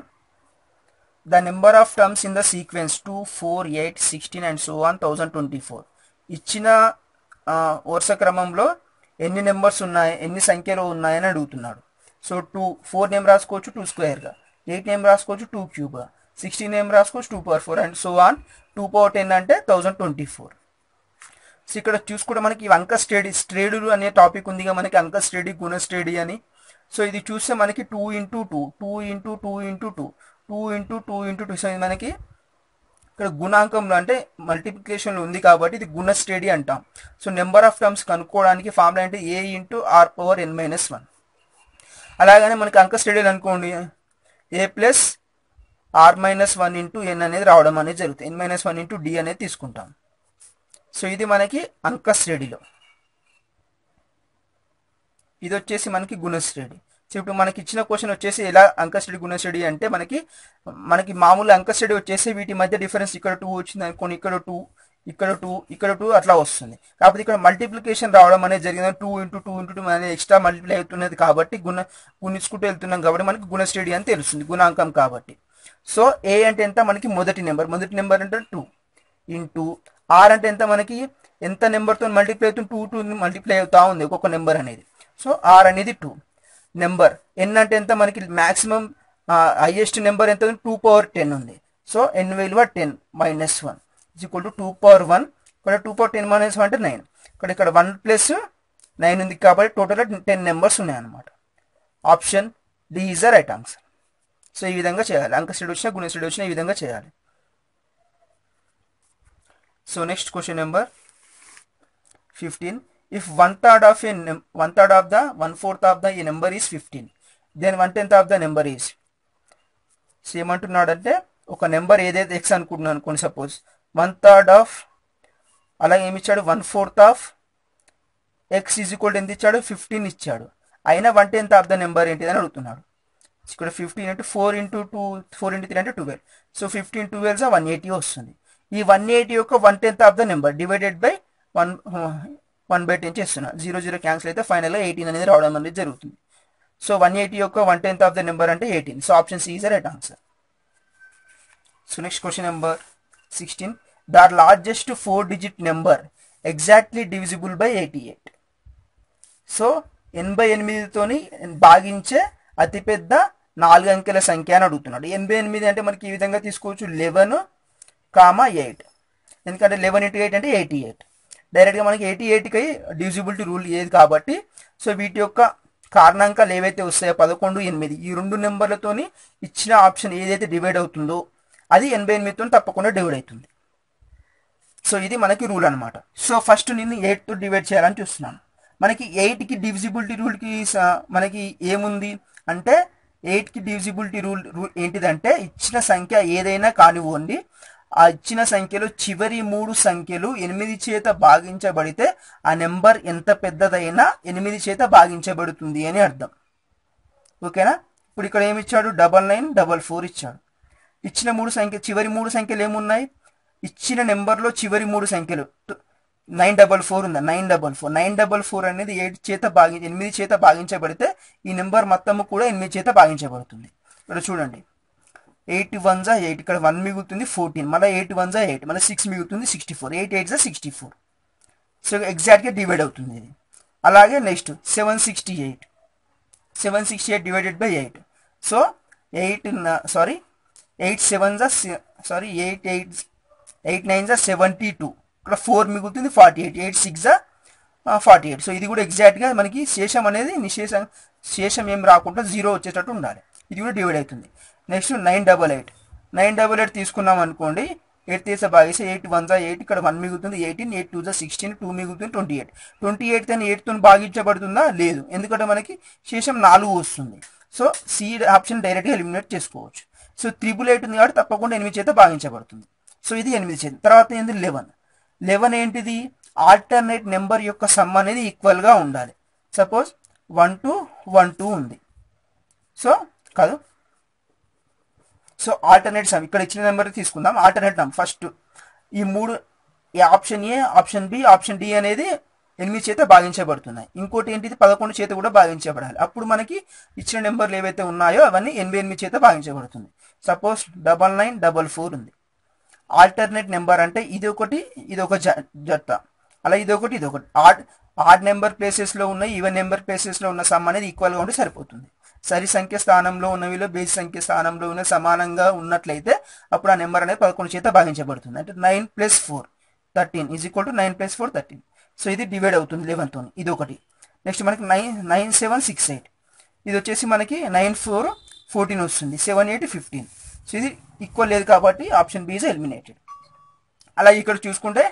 The number of terms in the sequence 2, 4, 8, 16 and so on 1024 ఇచ్చిన వరుస క్రమంలో ఎన్ని నెంబర్స్ ఉన్నాయి, ఎన్ని సంఖ్యలు ఉన్నాయని అడుగుతున్నాడు. సో 4 నేమ్ రాసుకోవచ్చు 2 స్క్వేర్గా, 8 నేమ్ రాసుకోవచ్చు 2 క్యూబ్గా, 16 నేమ్ రాసుకోవచ్చు 2/4 అండ్ సో ఆన్ 2/10 అంటే 1024. సో ఇక్కడ చూసుకుంటే మనకి అంక శ్రేణులు అనే టాపిక్ ఉందిగా మనకి అంక శ్రేణి గుణ శ్రేణి అని. సో ఇది చూస్తే మనకి 2 × 2, 2 × 2 × 2, 2 × 2 × 2. సో ఇది మనకి ఇక్కడ గుణాంకంలో అంటే మల్టిప్లికేషన్లో ఉంది కాబట్టి ఇది గుణ శ్రేణి అంటాం. సో నెంబర్ ఆఫ్ టర్మ్స్ కనుక్కోవడానికి ఫార్ములా అంటే a × r⁻n−1. అలాగనే మనకి అంక శ్రేణులు అనుకోండి a + r−1 × n అనేది రావడం అనేది జరుగుతుంది. n−1 × d అనేది తీసుకుంటాం. సో ఇది మనకి అంక శ్రేణిలో, ఇది వచ్చేసి మనకి గుణశ్రేణి. సో ఇప్పుడు మనకి ఇచ్చిన క్వశ్చన్ వచ్చేసి ఎలా అంకశ్రేణి గుణశ్రేణి అంటే మనకి మామూలు అంకశ్రేణి వచ్చేసి వీటి మధ్య డిఫరెన్స్ ఇక్కడ 2 వచ్చింది అనుకోండి, ఇక్కడ 2, ఇక్కడ 2, ఇక్కడ 2 అట్లా వస్తుంది. కాకపోతే ఇక్కడ మల్టిప్లికేషన్ రావడం అనేది జరిగింది. 2 × 2 × 2 అనేది ఎక్స్ట్రా మల్టిప్లై అవుతున్నది కాబట్టి గుణించుకుంటూ వెళ్తున్నాం కాబట్టి మనకి గుణశ్రేణి అని తెలుస్తుంది, గుణాంకం కాబట్టి. సో ఏ అంటే ఎంత మనకి మొదటి నెంబర్ అంటే 2 ఇంటూ r అంటే ఎంత మనకి ఎంత నెంబర్తో మల్టిప్లై అవుతుంది 2 మల్టిప్లై అవుతా ఉంది ఒక్కొక్క నెంబర్ అనేది. సో r అనేది 2 నెంబర్. n అంటే ఎంత మనకి మ్యాక్సిమం హైయెస్ట్ నెంబర్ ఎంత 2/10 ఉంది. సో n విలువ 10 - 1 = 2/1. ఇక్కడ 2/10 - 1 అంటే 9. ఇక్కడ 1 + 9 ఉంది కాబట్టి టోటల్గా 10 నెంబర్స్ ఉన్నాయన్నమాట. Option D is the right answer. So ఈ విధంగా చేయాలి. అంకశ్రేణి వచ్చినా గుణశ్రేణి వచ్చినా ఈ విధంగా చేయాలి. So next question number 15. If 1/3 of the 1/4 of the a number is 15, then 1/10 of the number is. So ఏమంటున్నాడంటే ఒక నెంబర్ ఏదైతే x అనుకుంటున్నాను అనుకోండి, సపోజ్ 1/3 ఆఫ్ అలాగే ఏమి ఇచ్చాడు 1/4 ఆఫ్ x ఈజ్ ఈక్వల్ ఎంత ఇచ్చాడు 15 ఇచ్చాడు. అయినా 1/10 ఆఫ్ ద నెంబర్ ఏంటిదని అడుగుతున్నాడు. ఇక్కడ 15 అంటే 4 ఇంటూ 2 4 ఇంటూ 3 అంటే 12. సో 15 12 180 వస్తుంది. ఈ 180 యొక్క 1/10 of the number divided by 1/10 చేస్తున్నా. 0 0 క్యాన్సిల్ అయితే ఫైనల్గా 18 అనేది రావడం అనేది జరుగుతుంది. సో 180 యొక్క 1/10 ఆఫ్ ద నెంబర్ అంటే 18. So option C is the right answer. So next question number 16. The largest 4-digit number exactly divisible by 88. So 88తోని భాగించే అతిపెద్ద 4 అంకెల సంఖ్య అని అడుగుతున్నాడు. 88 అంటే మనకి ఈ విధంగా తీసుకోవచ్చు 11, 8. ఎందుకంటే 11 × 8 అంటే 88. డైరెక్ట్గా మనకి 88కి డివిజిబిలిటీ రూల్ ఏది కాబట్టి సో వీటి యొక్క కారణాంకాలు ఏవైతే వస్తాయో 11, 8 ఈ రెండు నెంబర్లతోని ఇచ్చిన ఆప్షన్ ఏదైతే డివైడ్ అవుతుందో అది 88తో తప్పకుండా డివైడ్ అవుతుంది. సో ఇది మనకి రూల్ అనమాట. సో ఫస్ట్ నేను 8తో డివైడ్ చేయాలని చూస్తున్నాను. మనకి 8కి డివిజిబిలిటీ రూల్కి మనకి ఏముంది అంటే 8కి డివిజిబిలిటీ రూల్ ఏంటిదంటే ఇచ్చిన సంఖ్య ఏదైనా కానివ్వండి ఆ ఇచ్చిన సంఖ్యలో చివరి 3 సంఖ్యలు 8 చేత భాగించబడితే ఆ నెంబర్ ఎంత పెద్దదైనా 8 చేత భాగించబడుతుంది అని అర్థం. ఓకేనా. ఇప్పుడు ఇక్కడ ఏమి ఇచ్చాడు 9944 ఇచ్చాడు. ఇచ్చిన 3 సంఖ్య చివరి 3 సంఖ్యలు ఏమున్నాయి ఇచ్చిన నెంబర్లో చివరి 3 సంఖ్యలు 944 ఉందా 944 అనేది 8 చేత భాగించబడితే ఈ నెంబర్ మొత్తము కూడా 8 చేత భాగించబడుతుంది. ఇక్కడ చూడండి 8 1 8 ఇక్కడ 1 మిగులుతుంది 14 మళ్ళీ 8 1 8 మళ్ళీ 6 మిగులుతుంది 64 8 8 64. సో ఎగ్జాక్ట్గా డివైడ్ అవుతుంది ఇది. అలాగే నెక్స్ట్ 768 డివైడెడ్ బై 8. సో 8 9 72 ఇక్కడ 4 మిగులుతుంది 48 8 6 48. సో ఇది కూడా ఎగ్జాక్ట్గా మనకి శేషం అనేది శేషం ఏం రాకుండా 0 వచ్చేటట్టు ఉండాలి. ఇది కూడా డివైడ్ అవుతుంది. నెక్స్ట్ 988 తీసుకున్నాం అనుకోండి 8 తీసే భాగిస్తే 8 1 8 ఇక్కడ 1 మిగులుతుంది 18 8 2 16 2 మిగులుతుంది 28 తోని 8తో భాగించబడుతుందా లేదు ఎందుకంటే మనకి శేషం 4 వస్తుంది. సో సి ఆప్షన్ డైరెక్ట్గా ఎలిమినేట్ చేసుకోవచ్చు. సో 888 ఉంది కాబట్టి తప్పకుండా 8 చేత భాగించబడుతుంది. సో ఇది 8 చేత. తర్వాత ఏంటి 11 ఏంటిది ఆల్టర్నేట్ నెంబర్ యొక్క సమ్ అనేది ఈక్వల్గా ఉండాలి. సపోజ్ 1 2 1 2 ఉంది. సో కాదు సో ఆల్టర్నేట్ సమ్ ఇక్కడ ఇచ్చిన నెంబర్ తీసుకుందాం. ఆల్టర్నేట్ నెంబర్ ఫస్ట్ ఈ 3 option A option B option D అనేది 8 చేత భాగించబడుతున్నాయి. ఇంకోటి ఏంటిది 11 చేత కూడా భాగించబడాలి. అప్పుడు మనకి ఇచ్చిన నెంబర్లు ఏవైతే ఉన్నాయో అవన్నీ 88 చేత భాగించబడుతుంది. సపోజ్ 9944 ఉంది. ఆల్టర్నేట్ నెంబర్ అంటే ఇది ఒక జత అలా ఇదొకటి ఆడ్ నెంబర్ ప్లేసెస్లో ఉన్న ఈవెన్ నెంబర్ ప్లేసెస్లో ఉన్న సమ్ అనేది ఈక్వల్గా ఉంటే సరిపోతుంది. సరి సంఖ్య స్థానంలో ఉన్నవిలో బేసి సంఖ్య స్థానంలో ఉన్న సమానంగా ఉన్నట్లయితే అప్పుడు ఆ నెంబర్ అనేది 11 చేత భాగించబడుతుంది. అంటే 9 + 4 13 = 9 + 4 13. సో ఇది డివైడ్ అవుతుంది 11తో. ఇది ఒకటి. నెక్స్ట్ మనకి 9768 ఇది వచ్చేసి మనకి 9 4 14 వస్తుంది 7 8 15. సో ఇది ఈక్వల్ లేదు కాబట్టి ఆప్షన్ బి ఇస్ ఎలిమినేటెడ్. అలాగే ఇక్కడ చూసుకుంటే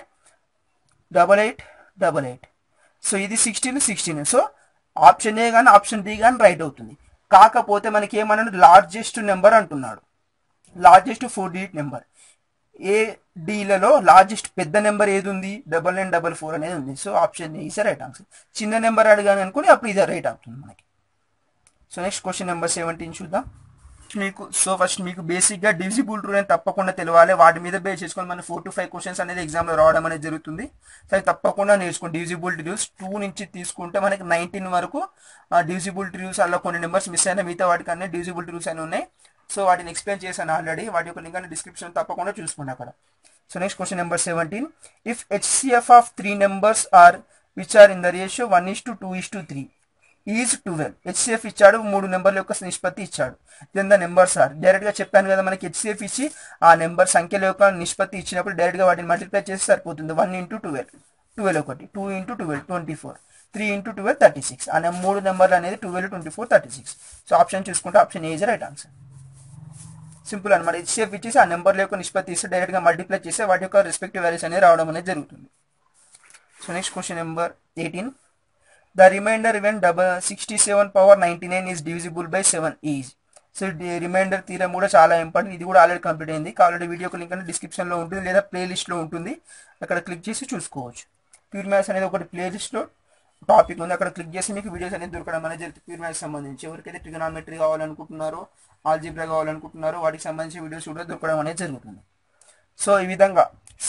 8888 సో ఇది 16. సో ఆప్షన్ ఏ కానీ ఆప్షన్ డి కానీ రైట్ అవుతుంది. కాకపోతే మనకి ఏమన్నాడు లార్జెస్ట్ నెంబర్ అంటున్నాడు. లార్జెస్ట్ 4-digit నెంబర్ ఏ డీలలో లార్జెస్ట్ పెద్ద నెంబర్ ఏది ఉంది 9944 అనేది ఉంది. So option A is right answer. చిన్న నెంబర్ అడిగాను అనుకుని అప్పుడు ఇది రైట్ అవుతుంది మనకి. సో నెక్స్ట్ క్వశ్చన్ నెంబర్ 17 చూద్దాం. ఫస్ట్ మీకు బేసిక్గా డివిజిబుల్ రూల్ అని తప్పకుండా తెలియాలి. వాటి మీద బేస్ చేసుకొని మన 4 to 5 క్వశ్చన్స్ అనేది ఎగ్జామ్లో రావడం అనేది జరుగుతుంది. సో అది తప్పకుండా నేర్చుకోండి. డివిజిబిలిటీ రూల్స్ 2 నుంచి తీసుకుంటే మనకి 19 వరకు డివిజిబిలిటీ రూల్స్ అలా కొన్ని నెంబర్స్ మిస్ అయినా మిగతా వాటికి అన్నీ డివిజిబిలిటీ రూల్స్ అని ఉన్నాయి. సో వాటిని ఎక్స్ప్లెయిన్ చేశాను ఆల్రెడీ. వాటి యొక్క లింక్ అనేది డిస్క్రిప్షన్ తప్పకుండా చూసుకోండి అక్కడ. So next question number 17. If HCF of 3 numbers are which are in the ratio 1:2:3 is 12. HCF ఇచ్చాడు 3 నెంబర్ల యొక్క నిష్పత్తి ఇచ్చాడు. దెన్ ద నెంబర్స్ ఆర్ డైరెక్ట్గా చెప్పాను కదా మనకి HCF ఇచ్చి ఆ నెంబర్ సంఖ్యల యొక్క నిష్పత్తి ఇచ్చినప్పుడు డైరెక్ట్గా వాటిని మల్టిప్లై చేసి సరిపోతుంది. 1 × 12 12 ఒకటి 2 × 12 24 3 × 12 36 అనే 3 నెంబర్లు అనేది 12 24 36. సో ఆప్షన్ చూసుకుంటే option A is right answer. Simple అనమాట. HCF ఇచ్చేసి ఆ నెంబర్ల యొక్క నిష్పత్తి ఇస్తే డైరెక్ట్గా మల్టిప్లై చేస్తే వాటి యొక్క రెస్పెక్టివ్ వాల్యూస్ అనేది రావడం అనేది జరుగుతుంది. So next question number 18. The remainder when 67/99 is divisible by 7 is. So remainder theorem కూడా చాలా ఇంపార్టెంట్. ఇది కూడా ఆల్రెడీ కంప్లీట్ అయింది. కావాలంటే వీడియోకి లింక్ అనేది డిస్క్రిప్షన్లో ఉంటుంది లేదా ప్లేలిస్ట్లో ఉంటుంది. అక్కడ క్లిక్ చేసి చూసుకోవచ్చు. ప్యూర్ మ్యాథ్స్ అనేది ఒకటి ప్లేలిస్ట్లో టాపిక్ ఉంది, అక్కడ క్లిక్ చేసి మీకు వీడియోస్ అనేది దొరకడం అనేది జరుగుతుంది. ప్యూర్ మ్యాథ్స్ సంబంధించి ఎవరికైతే ట్రిగనామెట్రీ కావాలనుకుంటున్నారో, ఆల్జీబ్రా కావాలనుకుంటున్నారో వాటికి సంబంధించిన వీడియోస్ కూడా దొరకడం అనేది జరుగుతుంది. సో ఈ విధంగా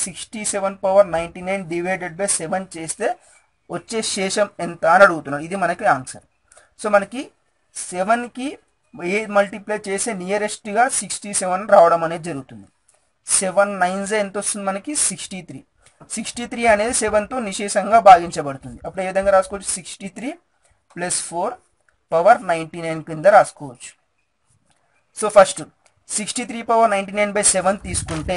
67/99 డివైడెడ్ బై 7 చేస్తే వచ్చే శేషం ఎంత అని అడుగుతున్నాం. ఇది మనకి ఆన్సర్. సో మనకి 7కి ఏ మల్టిప్లై చేసే నియరెస్ట్గా 67 రావడం అనేది జరుగుతుంది. 7 9s ఎంత వస్తుంది మనకి 63. 63 అనేది 7తో నిశేషంగా భాగించబడుతుంది. అప్పుడు ఏ విధంగా రాసుకోవచ్చు, 63 + 4 పవర్ 99 కింద రాసుకోవచ్చు. సో ఫస్ట్ 63/99/7 తీసుకుంటే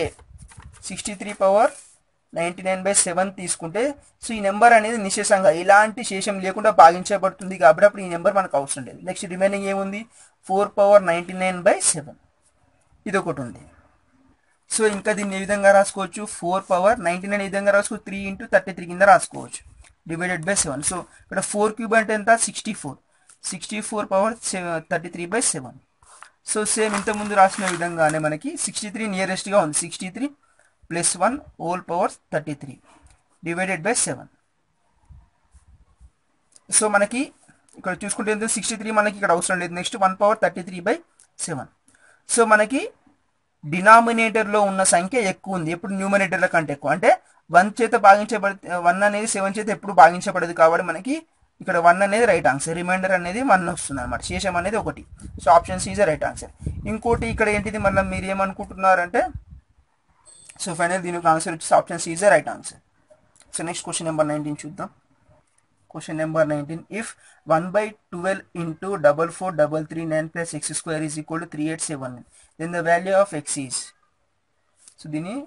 63/99/7 తీసుకుంటే సో ఈ నెంబర్ అనేది నిశేషంగా ఎలాంటి శేషం లేకుండా భాగించబడుతుంది కాబట్టి అప్పుడు ఈ నెంబర్ మనకు అవసరం లేదు. నెక్స్ట్ రిమైనింగ్ ఏముంది, 4/99/7 ఇది ఒకటి ఉంది. సో ఇంకా దీన్ని ఏ విధంగా రాసుకోవచ్చు, 4/99 ఈ విధంగా రాసుకోవచ్చు, 3 × 33 కింద రాసుకోవచ్చు డివైడెడ్ బై 7. సో ఇక్కడ 4³ అంటే ఎంత, 64. 64/33/7. సో సేమ్ ఇంతకుముందు రాసిన విధంగానే మనకి 63 నియరెస్ట్గా ఉంది. 63 + 1 whole power 33 divided by 7. So మనకి ఇక్కడ చూసుకుంటే 63 మనకి ఇక్కడ అవసరం లేదు. నెక్స్ట్ 1/33/7. సో మనకి డినామినేటర్లో ఉన్న సంఖ్య ఎక్కువ ఉంది, ఎప్పుడు న్యూమరేటర్ల కంటే ఎక్కువ. అంటే 1 చేత భాగించబడి 1 అనేది 7 చేత ఎప్పుడు భాగించబడదు కాబట్టి మనకి ఇక్కడ 1 అనేది రైట్ ఆన్సర్. రిమైండర్ అనేది 1 వస్తుంది అనమాట. శేషం అనేది 1. So option C is right answer. ఇంకోటి ఇక్కడ ఏంటిది, మళ్ళీ మీరు ఏమనుకుంటున్నారంటే సో ఫైనల్ దీని యొక్క ఆన్సర్ వచ్చేసి option C is right answer. So next question number 19 చూద్దాం. Question number 19. If 1/12 into 443339 plus x square is equal to 3879, then the value of x is. So దీని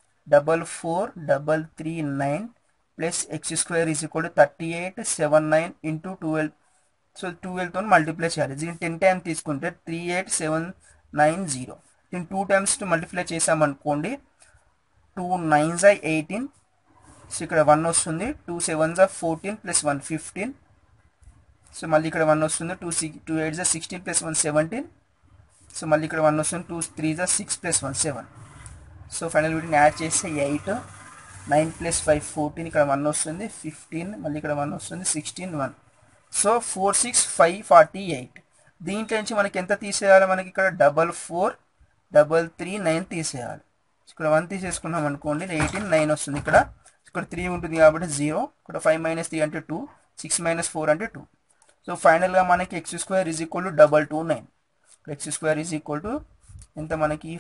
443339 plus x square is equal to 3879 into 12. So 12తో మల్టిప్లై చేయాలి. దీన్ని 10 టైమ్స్ తీసుకుంటే 38790. దీన్ని 2 టైమ్స్ మల్టిప్లై చేసామనుకోండి 2 9s 18. సో ఇక్కడ 1 వస్తుంది, 2 7s 14 + 1 15. సో మళ్ళీ ఇక్కడ 1 వస్తుంది, 2 8s 16 + 1 17. సో మళ్ళీ ఇక్కడ 1 వస్తుంది, 2 3s 6 + 1 7. సో ఫైనల్ వీటిని యాడ్ చేస్తే 8, 9 + 5 14. ఇక్కడ 1 వస్తుంది, 15. మళ్ళీ ఇక్కడ 1 వస్తుంది, 16 1. సో 46548. దీంట్లో నుంచి మనకి ఎంత తీసేయాలి, మనకి ఇక్కడ 443339 తీసేయాలి. ఇక్కడ 1 తీసేసుకున్నాం అనుకోండి, 18 9 వస్తుంది. ఇక్కడ 3 ఉంటుంది కాబట్టి 0. ఇక్కడ 5 - 3 అంటే 2, 6 - 4 అంటే 2. సో ఫైనల్గా మనకి x² = 229. x² = ఎంత మనకి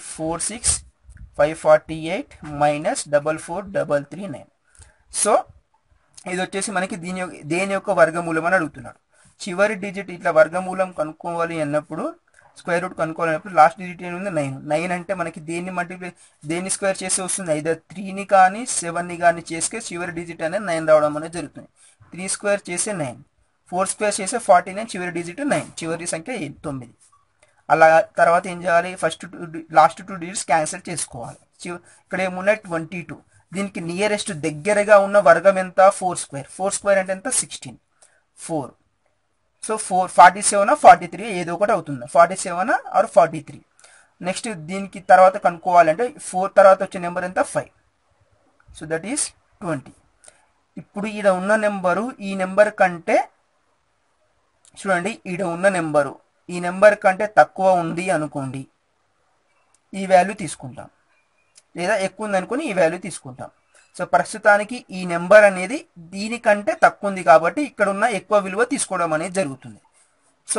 46548 - 44339. సో ఇది వచ్చేసి మనకి దేని యొక్క వర్గమూలం అని అడుగుతున్నాడు. చివరి డిజిట్ ఇట్లా వర్గమూలం కనుక్కోవాలి అన్నప్పుడు, స్క్వేర్ రూట్ కనుక్కోవాలన్నప్పుడు లాస్ట్ డిజిట్ ఏముంది 9. 9 అంటే మనకి దేన్ని స్క్వేర్ చేస్తే వస్తుంది, ఐదర్ 3ని కానీ 7ని కానీ చేస్తే చివరి డిజిట్ అనేది 9 రావడం అనేది జరుగుతుంది. 3 స్క్వేర్ చేసే 9, 4 స్క్వేర్ చేసే 49, చివరి డిజిట్ 9, చివరి సంఖ్య 9. అలా తర్వాత ఏం చేయాలి, లాస్ట్ 2 డిజిట్స్ క్యాన్సిల్ చేసుకోవాలి. ఇక్కడ ఏమున్నాయి 22. దీనికి నియరెస్ట్ దగ్గరగా ఉన్న వర్గం ఎంత, 4 స్క్వేర్. 4 స్క్వేర్ అంటే ఎంత 16, 4. సో 47 43 ఏదో ఒకటి అవుతుంది, 47 ఆర్ 43. నెక్స్ట్ దీనికి తర్వాత కనుక్కోవాలంటే 4 తర్వాత వచ్చే నెంబర్ ఎంత 5. So that is 20. ఇప్పుడు ఈడ ఉన్న నెంబరు ఈ నెంబర్ కంటే చూడండి, ఈడ ఉన్న నెంబరు ఈ నెంబర్ కంటే తక్కువ ఉంది అనుకోండి, ఈ వాల్యూ తీసుకుంటాం. లేదా ఎక్కువ ఉంది అనుకోని ఈ వాల్యూ తీసుకుంటాం. సో ప్రస్తుతానికి ఈ నెంబర్ అనేది దీనికంటే తక్కువ ఉంది కాబట్టి ఇక్కడ ఉన్న ఎక్కువ విలువ తీసుకోవడం అనేది జరుగుతుంది. సో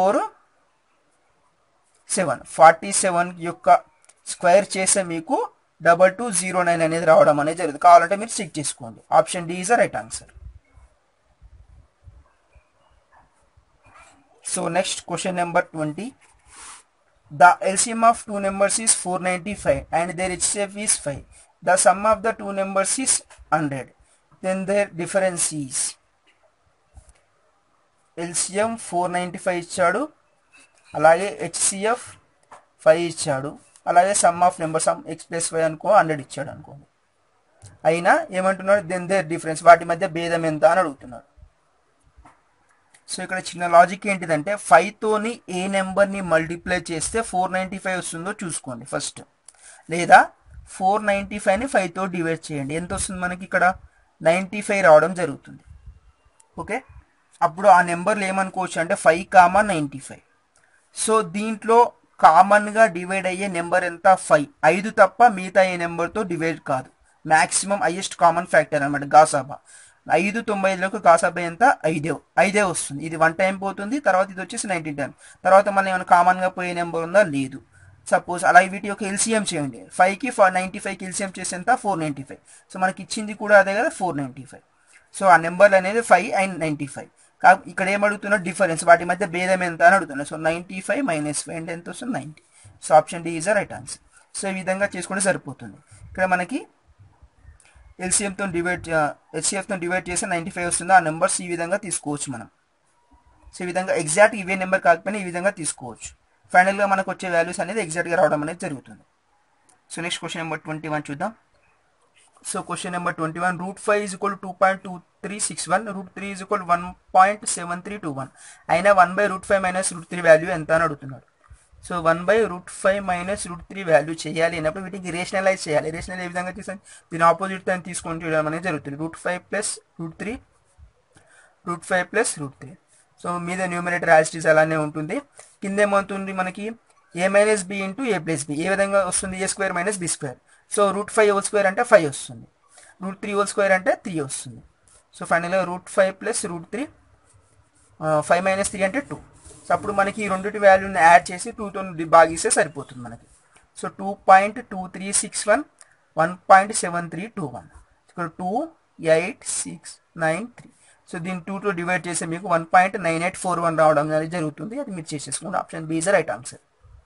47 యొక్క స్క్వేర్ చేస్తే మీకు 2209 అనేది రావడం అనేది జరుగుతుంది. కావాలంటే మీరు చెక్ చేసుకోండి. Option D is the right answer. So next question number 20. The LCM of two numbers is 495 and their HCF is 5. The sum of the two numbers is 100. Then their difference is. LCM 495 ఇచ్చాడు, అలాగే HCF 5 ఇచ్చాడు, అలాగే sum of number sum x + y అనుకో 100 ఇచ్చాడు అనుకోండి. అయినా ఏమంటున్నాడు, దెన్ దేర్ డిఫరెన్స్, వాటి మధ్య భేదం ఎంత అని అడుగుతున్నాడు. సో ఇక్కడ చిన్న లాజిక్ ఏంటిదంటే 5తోని ఏ నెంబర్ని మల్టిప్లై చేస్తే 495 వస్తుందో చూసుకోండి ఫస్ట్. లేదా 495ని 5తో డివైడ్ చేయండి, ఎంత వస్తుంది మనకి ఇక్కడ 95 రావడం జరుగుతుంది. ఓకే, అప్పుడు ఆ నెంబర్లు ఏమనుకోవచ్చు అంటే 5,95. సో దీంట్లో కామన్గా డివైడ్ అయ్యే నెంబర్ ఎంత 5. 5 తప్ప మిగతా ఏ నెంబర్తో డివైడ్ కాదు. మ్యాక్సిమం హైయెస్ట్ కామన్ ఫ్యాక్టర్ అనమాట గాసాబా. 5/9లకు గాసాబా ఎంత 5 వస్తుంది. ఇది 1 టైం పోతుంది, తర్వాత ఇది వచ్చేసి 19 టైం. తర్వాత మళ్ళీ ఏమైనా కామన్గా పోయే నెంబర్ ఉందా, లేదు. సపోజ్ అలాగే వీటి యొక్క ఎల్సిఎం చేయండి. 5కి 95కి ఎల్సిఎం చేస్తే ఎంత 495. సో మనకి ఇచ్చింది కూడా అదే కదా 495. సో ఆ నెంబర్లు అనేది 5 అండ్ 95. ఇక్కడ ఏం అడుగుతున్నా డిఫరెన్స్, వాటి మధ్య భేదం ఎంత అని అడుగుతున్నా. సో 95 - 5 అంటే ఎంత వస్తుంది 90. So option D is the right answer. So ఈ విధంగా చేసుకుంటే సరిపోతుంది. ఇక్కడ మనకి ఎల్సిఎంతో డివైడ్ చేస్తే 95 వస్తుంది. ఆ నెంబర్స్ ఈ విధంగా తీసుకోవచ్చు మనం. సో ఈ విధంగా ఎగ్జాక్ట్ ఇవే నెంబర్ కాకపోయినా ఈ విధంగా తీసుకోవచ్చు. ఫైనల్గా మనకు వచ్చే వాల్యూస్ అనేది ఎగ్జాక్ట్గా రావడం అనేది జరుగుతుంది. సో నెక్స్ట్ క్వశ్చన్ నెంబర్ 21 చూద్దాం. So question number 21, √5 = 2.2361, √3 = 1.7321. అయినా 1/√5 - √3 వాల్యూ ఎంత అని అడుగుతున్నాడు. సో 1/√5 - √3 వాల్యూ చేయాలి అన్నప్పుడు వీటికి రేషనలైజ్ చేయాలి. రేషనల్ ఏ విధంగా చేసాను, దీని ఆపోజిట్ దాన్ని తీసుకొని చూడడం అనేది జరుగుతుంది. √5 + √3, √5 + √3. సో మీద న్యూమరేటర్ యాజిటీస్ అలానే ఉంటుంది. కింద ఏమవుతుంది మనకి a - b × a + b. ఏ విధంగా వస్తుంది, a² - b². సో √5² అంటే 5 వస్తుంది, √3² అంటే 3 వస్తుంది. సో ఫైనల్గా √5 + √3, 5 - 3 అంటే 2. సో అప్పుడు మనకి ఈ రెండింటి వాల్యూని యాడ్ చేసి 2తో భాగిస్తే సరిపోతుంది మనకి. సో 2.2361, 1.7321. ఇక్కడ 28693. సో దీన్ని 2తో డివైడ్ చేస్తే మీకు 1.9841 రావడం అనేది జరుగుతుంది. అది మీరు చేసేసుకోండి. Option B is the right answer.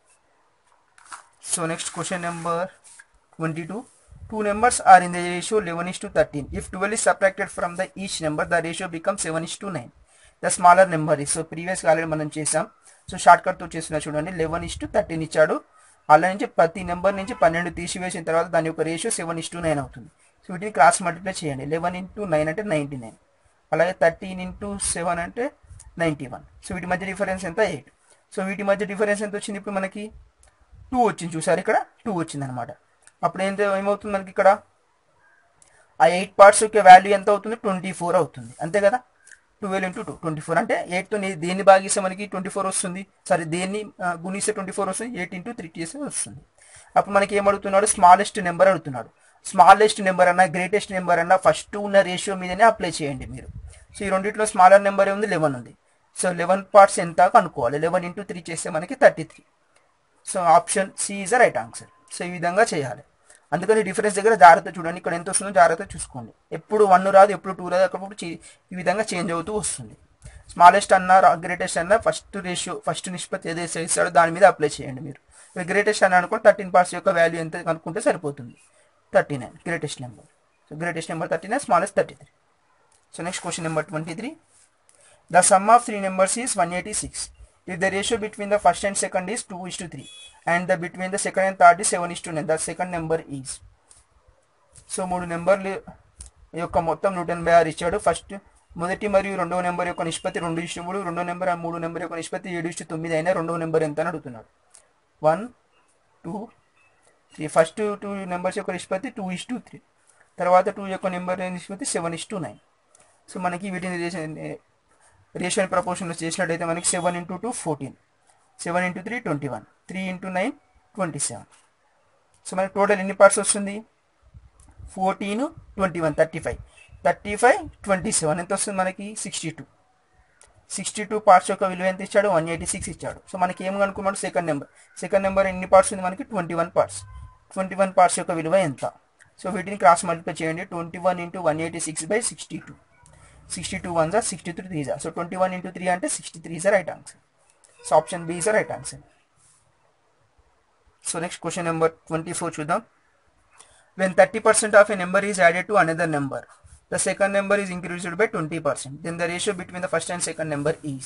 So next question number 22. Two numbers are in the ratio 11:13. If 12 is subtracted from the each number, the ratio becomes 7:9. The smaller number is. So ప్రీవియస్గా ఆల్రెడీ మనం చేసాం. సో షార్ట్ కట్తో చేస్తున్నా చూడండి. 11:13 ఇచ్చాడు. అలా నుంచి ప్రతి నెంబర్ నుంచి 12 తీసివేసిన తర్వాత దాని యొక్క రేషియో 7:9 అవుతుంది. సో వీటిని క్రాస్ మల్టిప్లై చేయండి. 11 × 9 అంటే 99. అలాగే 13 × 7 అంటే 91. సో వీటి మధ్య డిఫరెన్స్ ఎంత 8. సో వీటి మధ్య డిఫరెన్స్ ఎంత వచ్చింది, ఇప్పుడు మనకి 2 వచ్చింది. చూసారు ఇక్కడ 2 వచ్చింది అనమాట. అప్పుడు ఏమవుతుంది మనకి ఇక్కడ ఆ 8 పార్ట్స్ యొక్క వాల్యూ ఎంత అవుతుంది, 24 అవుతుంది. అంతే కదా. 12 × 2 24 అంటే 8తో దేన్ని భాగిస్తే మనకి 24 వస్తుంది. సరే దేన్ని గుణిస్తే 24 వస్తుంది, 8 × 3 చేస్తే వస్తుంది. అప్పుడు మనకి ఏం అడుగుతున్నాడు, స్మాలెస్ట్ నెంబర్ అడుగుతున్నాడు. స్మాలెస్ట్ నెంబర్ అన్నా గ్రేటెస్ట్ నెంబర్ అన్నా ఫస్ట్ ఉన్న రేషియో మీదనే అప్లై చేయండి మీరు. సో ఈ రెండింటిలో స్మాలర్ నెంబర్ ఉంది 11 ఉంది. సో 11 పార్ట్స్ ఎంత కనుక్కోవాలి. 11 × 3 చేస్తే మనకి 33. So option C is the right answer. So ఈ విధంగా చేయాలి. అందుకని డిఫరెన్స్ దగ్గర జాగ్రత్త చూడండి. ఇక్కడ ఎంత వస్తుందో జాగ్రత్త చూసుకోండి. ఎప్పుడు 1 రాదు, ఎప్పుడు 2 రాదు. అక్కడప్పుడు ఈ విధంగా చేంజ్ అవుతూ వస్తుంది. స్మాలెస్ట్ అన్నా గ్రేటెస్ట్ అన్నా ఫస్ట్ నిష్పత్తి ఏదైతే ఇస్తాడో దాని మీద అప్లై చేయండి మీరు. గ్రేటెస్ట్ అన్న అనుకోండి 13 పార్ట్స్ యొక్క వాల్యూ ఎంత కనుక్కుంటే సరిపోతుంది. 39 greatest number. So greatest number 39, smallest 33. So next question number 23. The sum of 3 numbers is 186. If the ratio between the first and second is 2:3 and the between the second and third is 7:9, the second number is. So 3 నెంబర్లు యొక్క మొత్తం 186 ఇచ్చాడు. ఫస్ట్ మొదటి మరియు రెండవ నెంబర్ యొక్క నిష్పత్తి 2:3, రెండో నెంబర్ 3 నెంబర్ యొక్క నిష్పత్తి 7:9 అయినా రెండవ నెంబర్ ఎంత అని అడుగుతున్నాడు. 1 2 3. ఫస్ట్ 2 నెంబర్స్ యొక్క నిష్పత్తి 2:3, తర్వాత 2 యొక్క నెంబర్ నిష్పత్తి 7:9. సో మనకి వీటిని రేషియో ప్రపోర్షన్లో చేసినట్టయితే మనకి 7 × 2 14, 7 × 3 21, 3 × 9 27. సో మనకి టోటల్ ఎన్ని పార్ట్స్ వస్తుంది, 14 21 35, 35 27 ఎంత వస్తుంది మనకి 62 పార్ట్స్ యొక్క విలువ ఎంత ఇచ్చాడు, 186 ఇచ్చాడు. సో మనకి ఏం కనుక్కున్నాడు, సెకండ్ నెంబర్ ఎన్ని పార్ట్స్ ఉంది మనకి 21 పార్ట్స్. 21 పార్ట్స్ యొక్క విలువ ఎంత. సో వీటిని క్రాస్ మల్టిప్లై చేయండి. 21 × 186/62. 62 1s are 63 3s are. So 21 × 3 అంటే 63 is the right answer. So option B is the right answer. So next question number 24 చూద్దాం. When 30% of a number is added to another number, the second number is increased by 20%. Then the ratio between the first and second number is.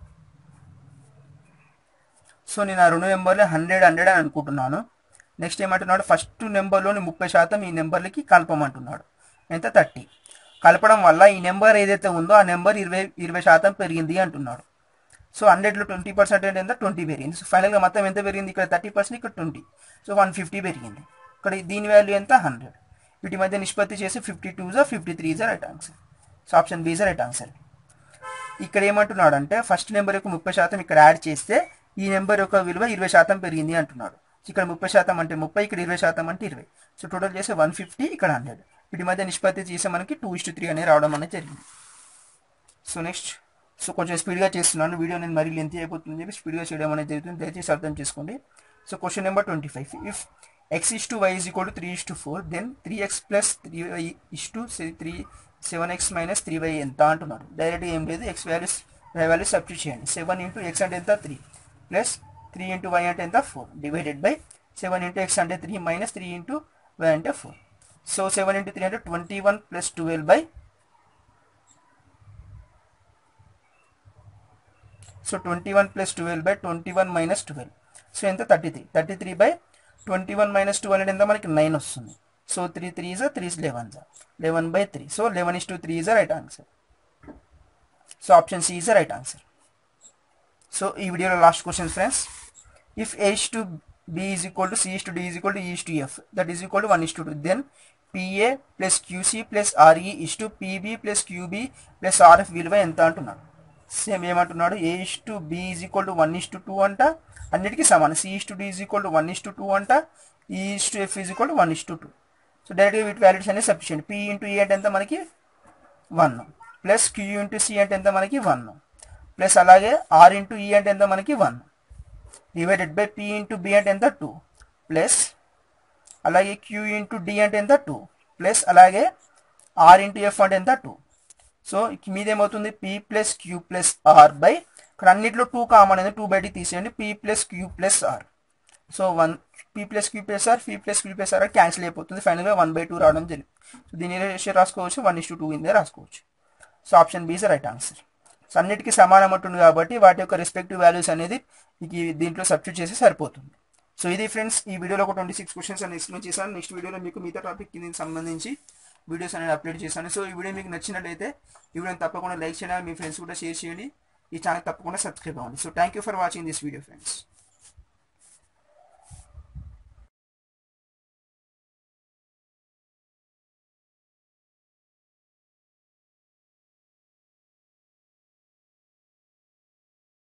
So నేను ఆ రెండు నెంబర్లు 100 అని అనుకుంటున్నాను. నెక్స్ట్ ఏమంటున్నాడు, ఫస్ట్ నెంబర్లోని 30% ఈ నెంబర్లకి కలపమంటున్నాడు. ఎంత 30. కలపడం వల్ల ఈ నెంబర్ ఏదైతే ఉందో ఆ నెంబర్ 20% పెరిగింది అంటున్నాడు. సో 100లో 20% అంటే ఎంత 20 పెరిగింది. సో ఫైనల్గా మొత్తం ఎంత పెరిగింది, ఇక్కడ 30%, ఇక్కడ 20. సో 150 పెరిగింది. ఇక్కడ దీని వాల్యూ ఎంత 100. వీటి మధ్య నిష్పత్తి చేసి 52 53 right answer. So option B is right answer. ఇక్కడ ఏమంటున్నాడు అంటే ఫస్ట్ నెంబర్ యొక్క 30% ఇక్కడ యాడ్ చేస్తే ఈ నెంబర్ యొక్క విలువ 20% పెరిగింది అంటున్నాడు. ఇక్కడ 30% అంటే 30, ఇక్కడ 20% అంటే 20. సో టోటల్ చేస్తే 150, ఇక్కడ 100. వీటి మధ్య నిష్పత్తి చేస్తే మనకి 2:3 అనేది రావడం అనేది జరిగింది. సో నెక్స్ట్, సో కొంచెం స్పీడ్గా చేస్తున్నాను, వీడియో నేను మరీ లెంత్ అయిపోతుంది చెప్పి స్పీడ్గా చేయడం అనేది జరుగుతుంది, దయచేసి అర్థం చేసుకోండి. So question number 25, if x/y = 3:4 then 3x + 3y 7x - 3y ఎంత అంటున్నాడు. డైరెక్ట్గా ఏం లేదు, x values y values substitute చేయండి. 7 × x అంటే ఎంత 3 ప్లస్ 3 × y అంటే ఎంత 4 డివైడెడ్ బై 7 × x అంటే 3 మైనస్ 3 × y అంటే 4. సో 7 × 3 అంటే 21 + 12 బై, సో 21 + 12 బై 21 - 12. సో ఎంత 33. 33 బై 21 - 12 అంటే ఎంత మనకి 9 వస్తుంది. So 3 3s 3 11s 11 by 3. So 11:3 is the right answer. So option C is the right answer. సో ఈ వీడియోలో last question friends, if A/B = C/D = E/F that is equal to 1:2 then PA + QC + RE = PB + QB + RF విలువ ఎంత అంటున్నాడు. సేమ్ ఏమంటున్నాడు, A/B = 1:2 అంట, అన్నిటికీ సమానం. C/D = 1:2 అంట, E/F = 1:2. సో డైరెక్ట్గా వీటి వాల్యూస్ అనేది సబ్స్టిట్యూట్. P × E అంటే ఎంత మనకి 1 ప్లస్ Q × C అంటే ఎంత మనకి 1 ప్లస్ అలాగే R × E అంటే ఎంత మనకి 1 డివైడెడ్ బై P × B అంటే ఎంత 2 ప్లస్ అలాగే Q × D అంటే ఎంత 2 ప్లస్ అలాగే R × F అంటే ఎంత 2. సో మీదేమవుతుంది P + Q + R బై, ఇక్కడ అన్నింటిలో 2 కామన్ అనేది 2 బయటికి తీసేయండి, P + Q + R. So P + Q + R, P + Q + R cancel అయిపోతుంది, ఫైనల్గా 1/2 రావడం జరిగింది. సో దీని రేషియో రాసుకోవచ్చు, 1:2 ఇందే రాసుకోవచ్చు. So option B is the right answer. So అన్నిటికీ సమానం ఉంటుంది కాబట్టి వాటి యొక్క రెస్పెక్టివ్ వాల్యూస్ అనేది మీకు దీంట్లో సబ్స్టిట్యూట్ చేసి సరిపోతుంది. సో ఇది ఫ్రెండ్స్, ఈ వీడియోలో ఒక 26 క్వశ్చన్స్ అని ఎక్స్ప్లెయిన్ చేశాను. నెక్స్ట్ వీడియోలో మీకు మిగతా టాపిక్ దీనికి సంబంధించి వీడియోస్ అనేది అప్లోడ్ చేశాను. సో ఈ వీడియో మీకు నచ్చినట్లయితే ఈ వీడియోని తప్పకుండా లైక్ చేయండి, మీ ఫ్రెండ్స్ కూడా షేర్ చేయండి, ఈ ఛానల్ తప్పకుండా సబ్స్క్రైబ్ అవ్వండి. So thank you for watching this video friends.